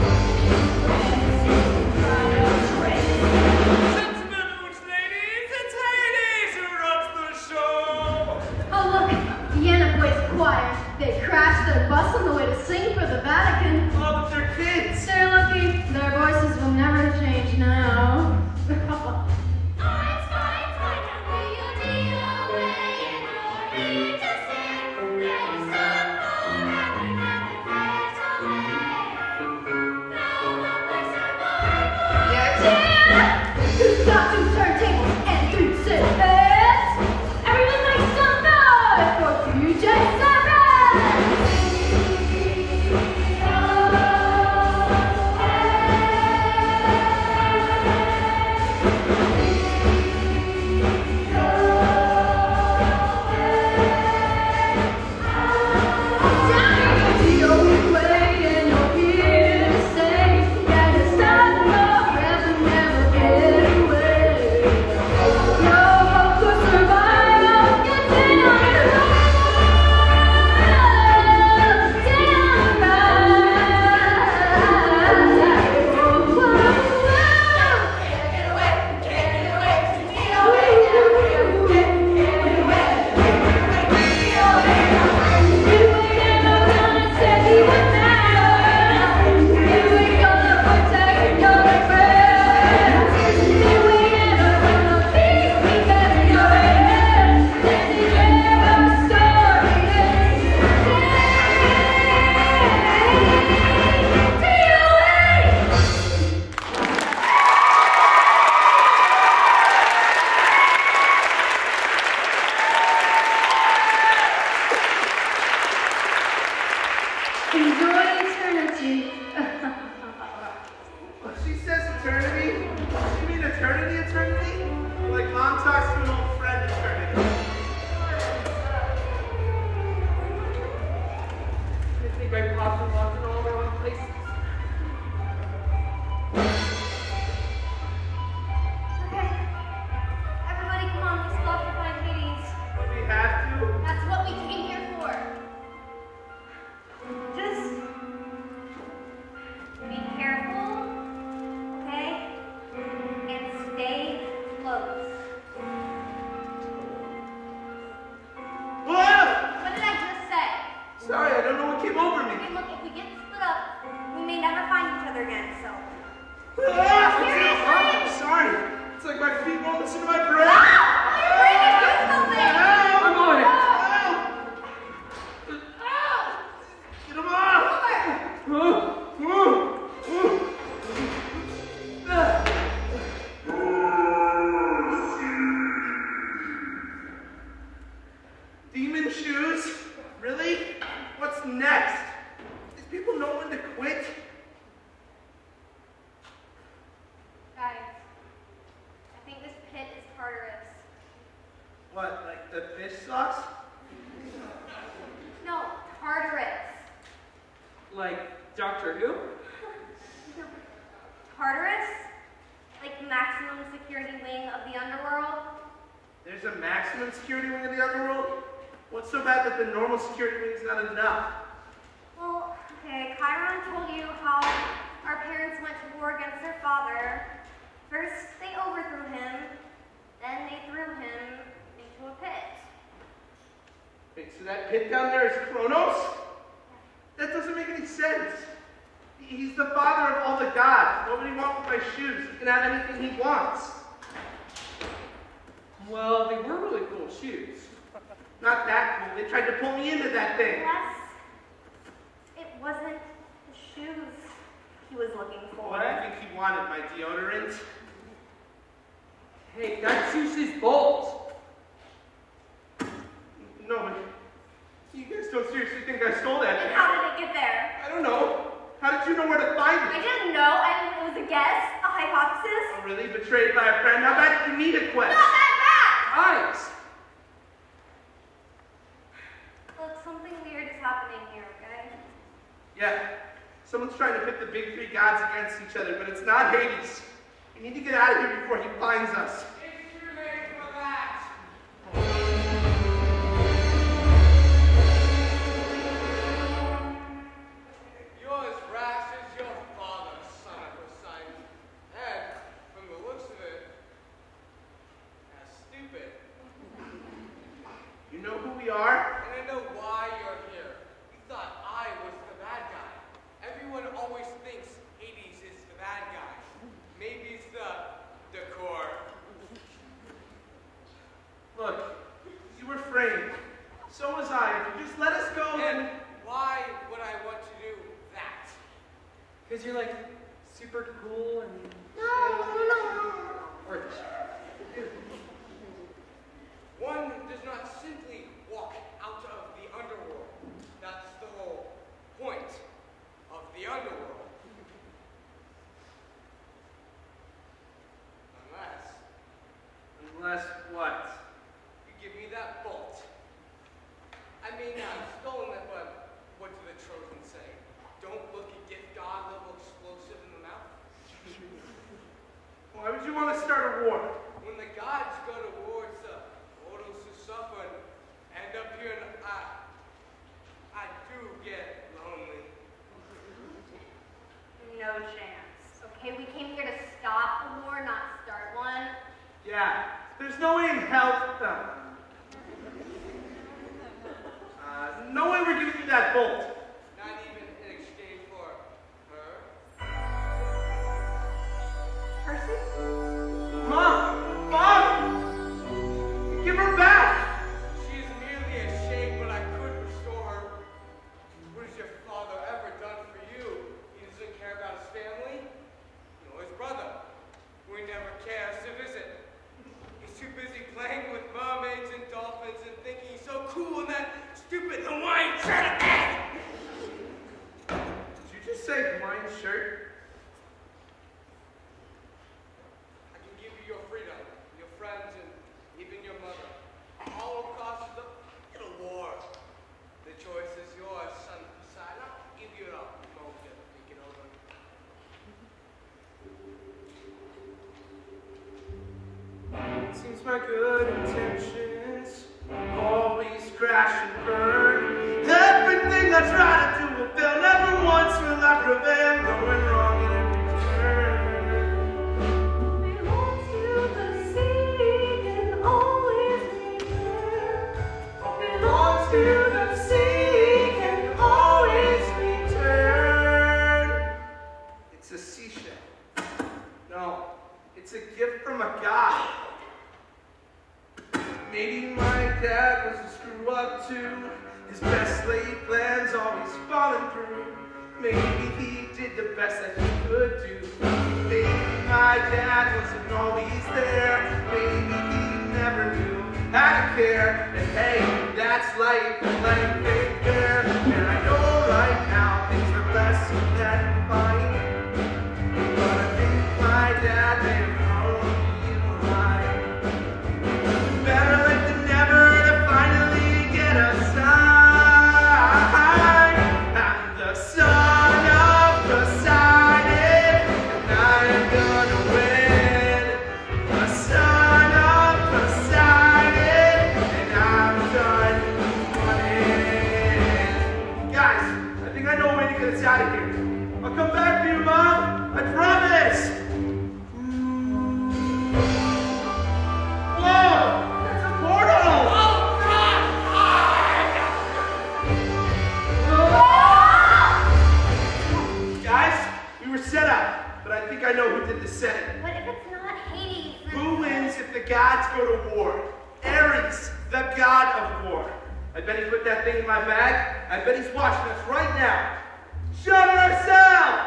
Speaker 5: Gentlemen, ladies, it's Hades who runs the show.
Speaker 10: Oh look, Vienna plays choir. They crashed their bus on the way to sing for the Vatican.
Speaker 3: Oh, but they're kids.
Speaker 10: They're lucky. Their voices will never change now.
Speaker 2: Oh, it's fine, it's fine. Will you deal away in order to stand? Get yourself forever, never get away. No longer survival.
Speaker 10: Yeah! Who's got two turntables and three synths? Everyone make some noise for D J Seven! Away. Enjoy eternity.
Speaker 3: She says eternity. Does she mean eternity, eternity? Like mom talks to an old friend eternity.
Speaker 4: I think I popped and locked in all the wrong places.
Speaker 2: Okay. Everybody, come on. We still have to find Hades.
Speaker 3: Do we have to?
Speaker 2: That's what we came here for. Just be careful, okay? And stay close.
Speaker 3: Whoa!
Speaker 2: What did I just say?
Speaker 3: Sorry, I don't know what came over me.
Speaker 2: Okay, look, if we get split up, we may never find each other again, so.
Speaker 3: Ah!
Speaker 2: Seriously?
Speaker 3: I'm sorry. It's like my feet won't listen to my brain.
Speaker 2: Ah! You're ready to do something!
Speaker 3: Help!
Speaker 4: I'm on it.
Speaker 3: Help! Get him off!
Speaker 4: Uh, uh, uh.
Speaker 3: Demon shoes? Really? What's next? These people know when to quit?
Speaker 2: Guys, I think this pit is Tartarus.
Speaker 3: What, like the fish sauce?
Speaker 2: No, Tartarus.
Speaker 4: Like Doctor Who?
Speaker 2: Tartarus? Like maximum security wing of the underworld?
Speaker 3: There's a maximum security wing of the underworld? What's so bad that the normal security wing's not enough?
Speaker 2: Well, okay, Chiron told you how our parents went to war against their father. First, they overthrew him, then they threw him into a pit.
Speaker 3: Wait, so that pit down there is Kronos? That doesn't make any sense. He's the father of all the gods. Nobody wants my shoes. He can have anything he wants.
Speaker 4: Well, they were really cool shoes.
Speaker 3: Not that cool. They tried to pull me into that thing.
Speaker 2: Plus, it wasn't the shoes he was looking for.
Speaker 3: What do you think he wanted? My deodorant?
Speaker 4: Hey, that's Zeus's bolt.
Speaker 3: No, but you guys don't seriously think I stole that
Speaker 2: And
Speaker 3: thing?
Speaker 2: how did it get there?
Speaker 3: I don't know. How did you know where to find
Speaker 2: I
Speaker 3: it?
Speaker 2: didn't know. I mean, it was a guess, a hypothesis.
Speaker 3: Oh, really? Betrayed by a friend? How bad did you need a quest?
Speaker 2: Not that
Speaker 4: Eyes.
Speaker 2: bad! Look, something weird is happening here, okay?
Speaker 3: Yeah. Someone's trying to pit the big three gods against each other, but it's not Hades. We need to get out of here before he finds us.
Speaker 5: It's too late for that. You're as rash as your father, son of Poseidon. And, from the looks of it, as stupid.
Speaker 3: You know who we are?
Speaker 5: And I know why you're here. You thought I was the bad guy. Everyone always thinks Hades is the bad guy. Maybe it's the decor.
Speaker 3: Look, you were framed. So was I. If you just let us go,
Speaker 5: And
Speaker 3: then...
Speaker 5: why would I want to do that?
Speaker 4: Because you're like super cool and. Or
Speaker 5: One does not simply walk out of the underworld. That's the whole point of the underworld. Unless
Speaker 3: Unless what?
Speaker 5: you give me that bolt. I may not have stolen it, but what do the Trojans say? Don't look a gift god level explosive in the mouth.
Speaker 3: Why would you want to start a war?
Speaker 5: When the gods go to war, it's the mortals who suffer and end up here, and I, I do get lonely.
Speaker 2: No chance. Okay, we came here to stop a war, not start one.
Speaker 3: Yeah, there's no way in hell... Uh, uh, no way we're giving you that bolt.
Speaker 5: Not even in exchange for her.
Speaker 2: Percy?
Speaker 3: Mom! Mom! Give her back!
Speaker 5: She is merely a shade, but I could restore her. What has your father ever done for you? He doesn't care about his family, nor his brother, who he never cares to visit. He's too busy playing with mermaids and dolphins and thinking he's so cool in that stupid Hawaiian shirt of his.
Speaker 3: my good intentions always crash and burn. Everything I try to do will fail. Never once will I prevail. Going wrong in every turn.
Speaker 6: Belong to the sea and always return. Belong to the sea and always
Speaker 3: Turn. It's a seashell. No, it's a gift from a god. Maybe my dad was a screw up too. His best laid plans always falling through. Maybe he did the best that he could do. Maybe my dad wasn't always there. Maybe he never knew how to care. And hey, that's life, and life ain't fair. And I know right now things are less than fine. But I think my dad may have thrown me in line. Better late than never to finally get a sign. I'm the son of Poseidon, and I'm gonna win. The son of Poseidon, and I'm done running. Guys, I think I know a way to get us out of here. I'll come back for you, Mom. I promise. Whoa! That's a portal! Guys, we were set up, but I think I know who did the setting.
Speaker 2: What if it's not Hades?
Speaker 3: Who wins if the gods go to war? Ares, the god of war. I bet he put that thing in my bag. I bet he's watching us right now. Show ourselves!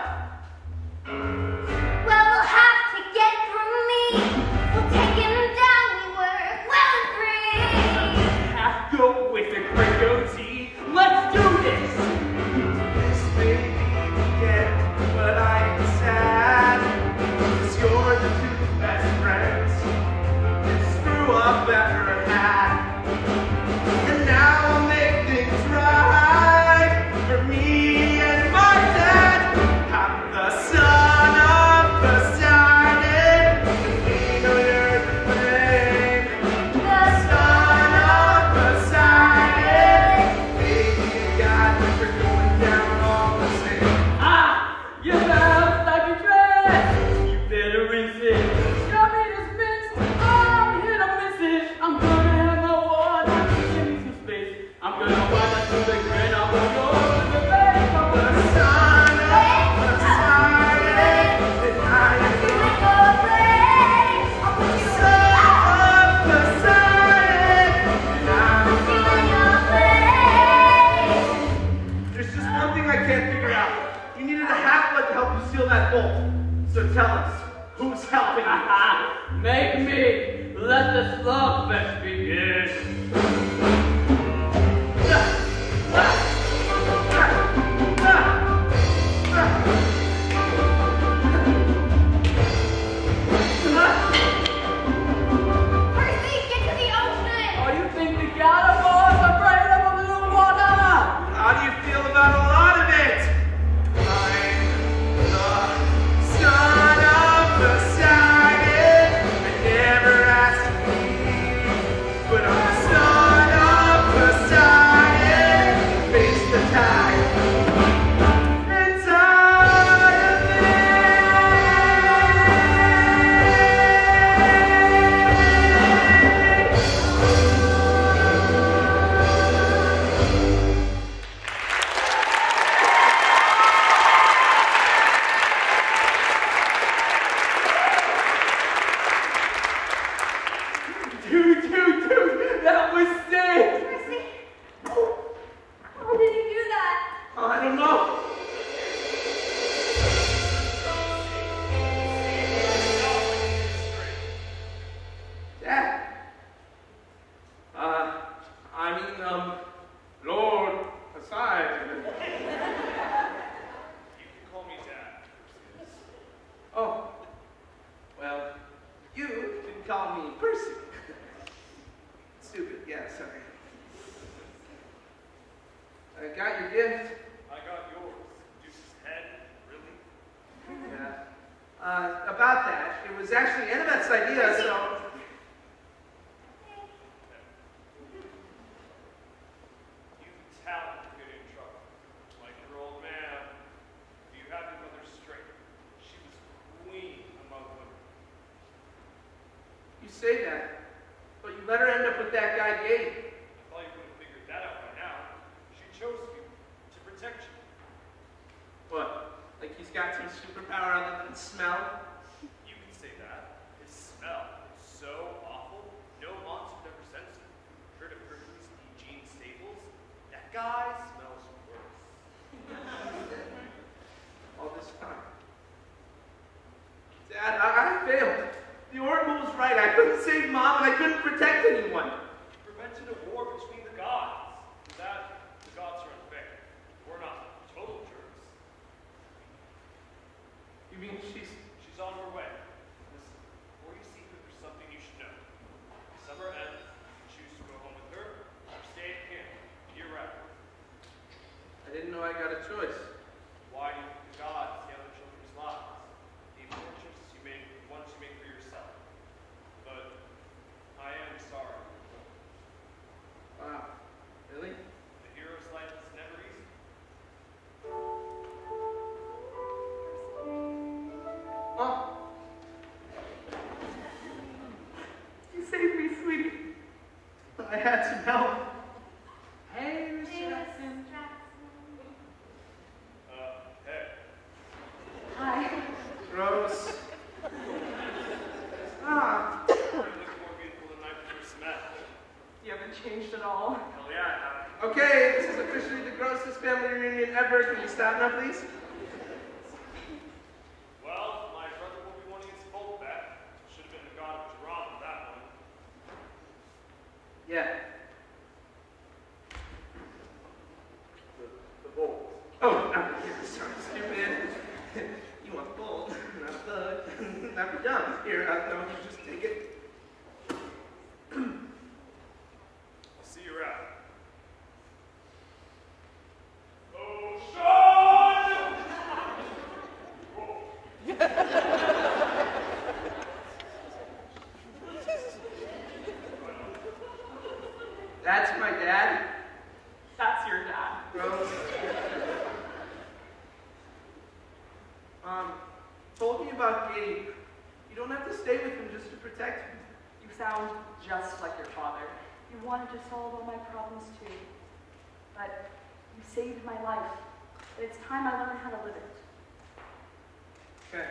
Speaker 2: Well, we'll have to get through me. We'll take him down. We were well and free.
Speaker 5: Half goat with a great goatee. Let's do this!
Speaker 3: This may be the end, but I'm sad. 'Cause you're the two best friends this screw up ever had. And now I'll make things right for me and my dad. I'm the son of Poseidon, and we know you're the flame. The son of Poseidon, baby, you got but you're going down all the same.
Speaker 4: Ah! You sound like a dress! You better rinse it. Got me dismissed. I'm here to miss it. I'm gonna have no water. Give me some space. I'm gonna wind up to the grin. I'm gonna go to the base. I'm
Speaker 3: The
Speaker 4: gonna
Speaker 3: son of Poseidon, and I am the son of Poseidon, and I'm There's just one thing I can't figure out. You needed a half-blood to help you seal that bolt. So tell us, who's helping you?
Speaker 4: make me. Let the slugfest begin.
Speaker 2: Percy, get to the ocean.
Speaker 4: Oh, you think the god of war is afraid of a little water?
Speaker 3: How do you feel about a lot of it? I'm the son of Poseidon. I never asked to be, but I'm the son of Poseidon. Face the tide. Inside of me.
Speaker 4: Dude, dude, dude, that was sick!
Speaker 2: Percy, how did you do that?
Speaker 3: I don't know. Dad. Uh, I mean, um, Lord Poseidon.
Speaker 12: You can call me Dad.
Speaker 3: Oh, well, you can call me Percy. Stupid, yeah, sorry. I got your gift.
Speaker 12: I got yours. Deuce's head, really?
Speaker 3: Yeah. Uh, about that, it was actually Annabeth's idea, so.
Speaker 9: got some superpower other than smell?
Speaker 12: You can say that. His smell is so awful, no monster would ever sense it. Heard of Hercules E. Gene Staples? That guy smells worse.
Speaker 9: All this time. Dad, I, I failed. The Oracle was right. I couldn't save Mom and I couldn't protect anyone.
Speaker 12: You prevented a war between the gods. For that, the gods are unfair. We're not total jerks.
Speaker 9: You mean she's...
Speaker 12: She's on her way. Listen, before you see her, there's something you should know. Summer ends. You choose to go home with her or stay at camp. Year-round.
Speaker 9: I didn't know I got a choice.
Speaker 12: Why do you think the gods see other children's lives? The important choices you make, the ones you make for yourself. But I am sorry.
Speaker 9: Wow. Really?
Speaker 12: The hero's life is never easy.
Speaker 9: Mom. You saved me, sweetie. I had some help. Hey, Miss Jackson.
Speaker 12: Uh, hey.
Speaker 6: Hi.
Speaker 9: Rose. Ah.
Speaker 12: You look more beautiful than I first met.
Speaker 6: You haven't changed at all.
Speaker 12: Hell yeah, I have.
Speaker 9: Okay, this is officially the grossest family reunion ever. Can you stop now, please?
Speaker 12: Well, my brother will be wanting his bolt back. Should have been the god of Tehran for that one.
Speaker 9: Yeah.
Speaker 12: The, the bolt.
Speaker 9: Oh, no, yeah, sorry, stupid. You want bold, not a bug, not be dumb. Here, uh, no, you just take it.
Speaker 12: I'll see you around. Oh, Sean!
Speaker 9: That's my dad.
Speaker 6: That's your dad.
Speaker 9: Rose. Um, told me about Gabe. You don't have to stay with him just to protect him.
Speaker 6: You sound just like your father. You wanted to solve all my problems too. But you saved my life. And it's time I learned how to live it.
Speaker 9: Okay.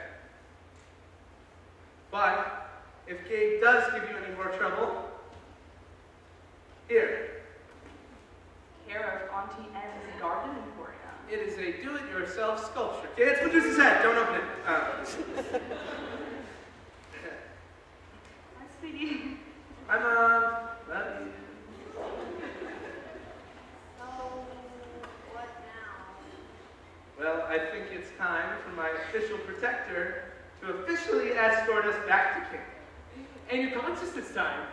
Speaker 9: But if Gabe does give you any more trouble, here.
Speaker 6: Care of Auntie N's Garden Emporium.
Speaker 9: It is a do-it-yourself sculpture. Okay, it's Medusa's head. Don't open it. Uh,
Speaker 6: Hi, sweetie.
Speaker 9: Hi, Mom. Love you.
Speaker 10: So, what now?
Speaker 9: Well, I think it's time for my official protector to officially escort us back to camp.
Speaker 5: And you're conscious this time.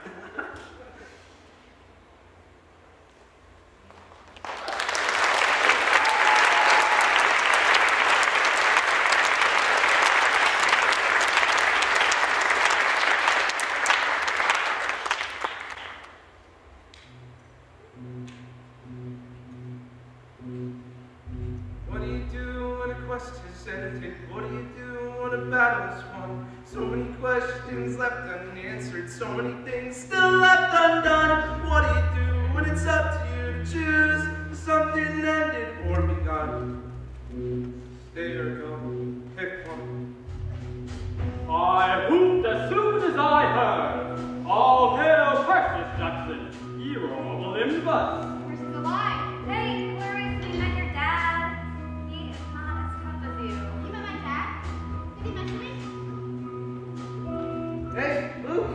Speaker 9: What do you do when a quest is ended? What do you do when a battle is won? So many questions left unanswered, so many things still left undone. What do you do when it's up to you to choose something ended or begun? Stay or go, pick one.
Speaker 4: I whooped as soon as I heard. All hail Percy Jackson, hero of Olympus.
Speaker 10: Where's the line? Hey, Clarice, we met your dad. He is not as tough as you. You met my dad? Did he mention me?
Speaker 9: Hey, Luke.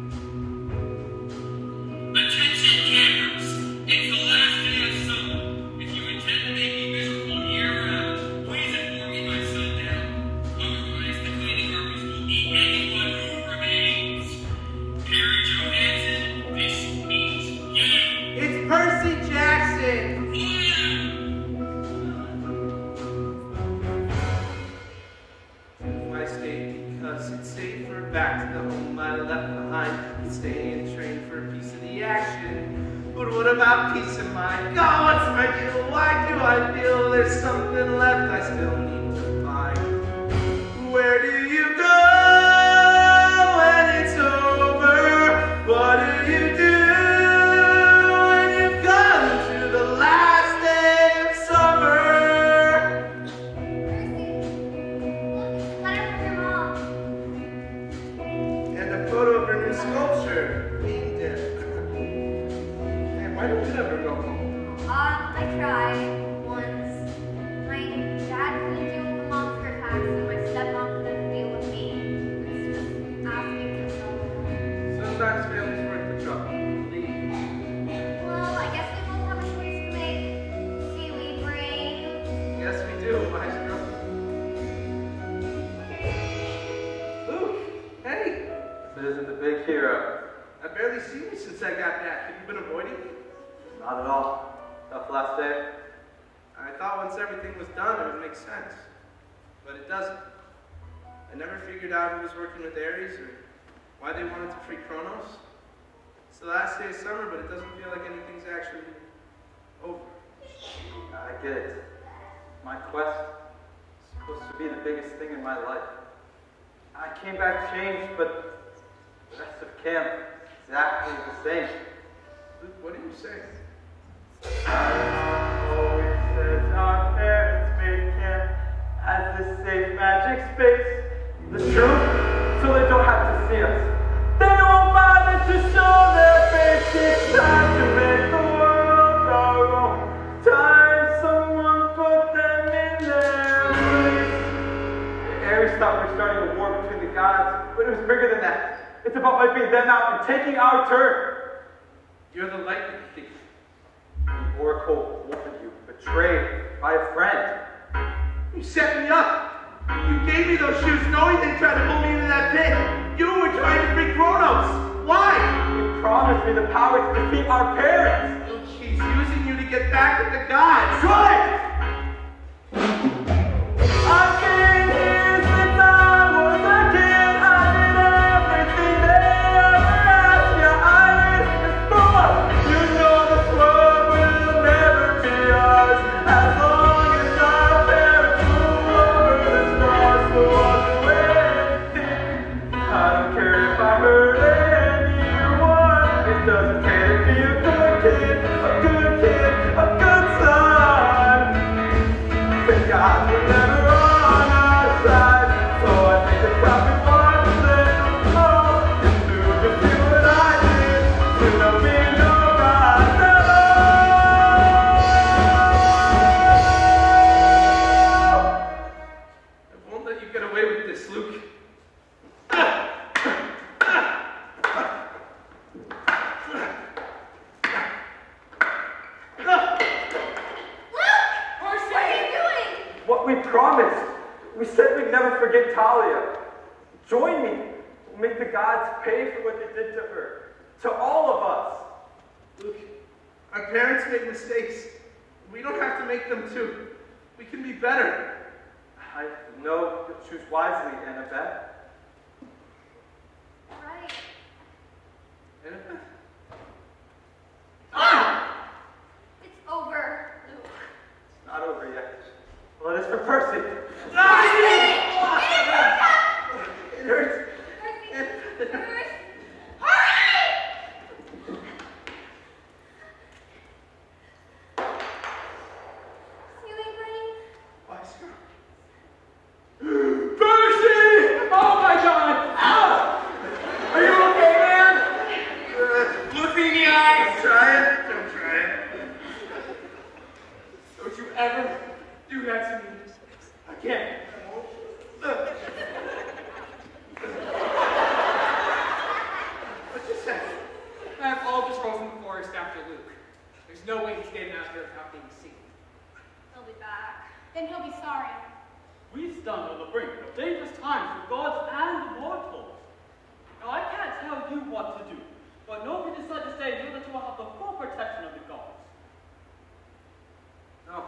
Speaker 13: Attention campers! It's the last day of summer. If you intend to make me miserable year-round, please inform me by sundown. Otherwise, the cleaning workers will eat anyone who remains. Perry Johansson, this means you.
Speaker 9: It's Percy Jackson. To my state because it's safer back to the home I left behind. And stay and train for a piece of the action. But what about peace of mind? God, what's my deal? Why do I feel there's something left I still need to find? Where do you go when it's over? What do you do when you've come to the last day of summer?
Speaker 10: Percy,
Speaker 9: barely seen me since I got back. Have you been avoiding me?
Speaker 8: Not at all. Tough last day.
Speaker 9: I thought once everything was done, it would make sense. But it doesn't. I never figured out who was working with Ares or why they wanted to free Kronos. It's the last day of summer, but it doesn't feel like anything's actually over.
Speaker 8: I get it. My quest is supposed to be the biggest thing in my life. I came back changed, but the rest of camp is exactly the same.
Speaker 9: Luke, what are you saying?
Speaker 7: Always says our parents made camp as the safe magic space. The truth, so they don't have to see us. They won't bother to show their face. It's time to make the world our own. Time someone put them in their place.
Speaker 8: Ares thought we were starting a war between the gods, but it was bigger than that. It's about wiping them out and taking our turn.
Speaker 9: You're the lightning thief.
Speaker 8: The Oracle warned you, betrayed by a friend.
Speaker 9: You set me up. You gave me those shoes knowing they'd try to pull me into that pit. You were trying to free Kronos. Why?
Speaker 8: You promised me the power to defeat our parents.
Speaker 9: Look, he's using you to get back at the gods.
Speaker 8: Right!
Speaker 7: I came here since I was a kid. I did everything they ever asked. Yeah, I lived this for. You know this world will never be ours as long as our parents rule over the stars. So walk away and think. I don't care if I hurt anyone. It doesn't care to be a good kid, a good kid, a good son. The gods were never on our side, so I think they probably want to let them know. It's through just do what I did, to no be no gods at all.
Speaker 9: I won't let you get away with this, Luke.
Speaker 10: Percy! What are you doing?
Speaker 8: What we promised. We said we'd never forget Talia. Join me. We'll make the gods pay for what they did to her. To all of us.
Speaker 9: Luke, our parents made mistakes. We don't have to make them too. We can be better.
Speaker 8: I know to choose wisely, Annabeth.
Speaker 10: Right.
Speaker 9: Annabeth?
Speaker 10: Ah! It's over, Luke.
Speaker 8: It's not over yet. Well, it is for Percy.
Speaker 10: Percy!
Speaker 8: It hurts.
Speaker 10: Percy! Percy! Hurry! You ain't ready?
Speaker 9: Why, sir?
Speaker 5: Percy! Oh my God! Ah! Are you okay, man? Look me in the eyes.
Speaker 9: I'm trying. I'm trying.
Speaker 5: Don't you ever do that to me again.
Speaker 9: What you say?
Speaker 5: I have all the trolls in the forest after Luke. There's no way he's getting out there without being seen.
Speaker 10: He'll be back. Then he'll be sorry.
Speaker 4: We stand on the brink of dangerous times for gods and mortals. Now, I can't tell you what to do, but know if you decide to stay, know that you will have the full protection of the gods.
Speaker 9: No.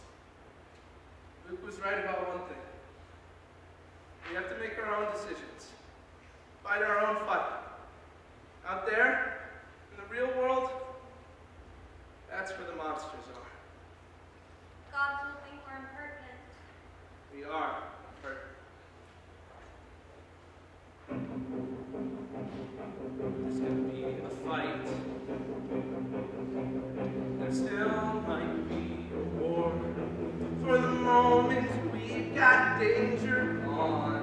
Speaker 9: Luke was right about one thing. We have to make our own decisions. Fight our own fight. Out there, in the real world, that's where the monsters are.
Speaker 10: Gods will think we're impertinent.
Speaker 9: We are perfect. There's gonna be a fight. There still might be a war. For the moment, we've got danger on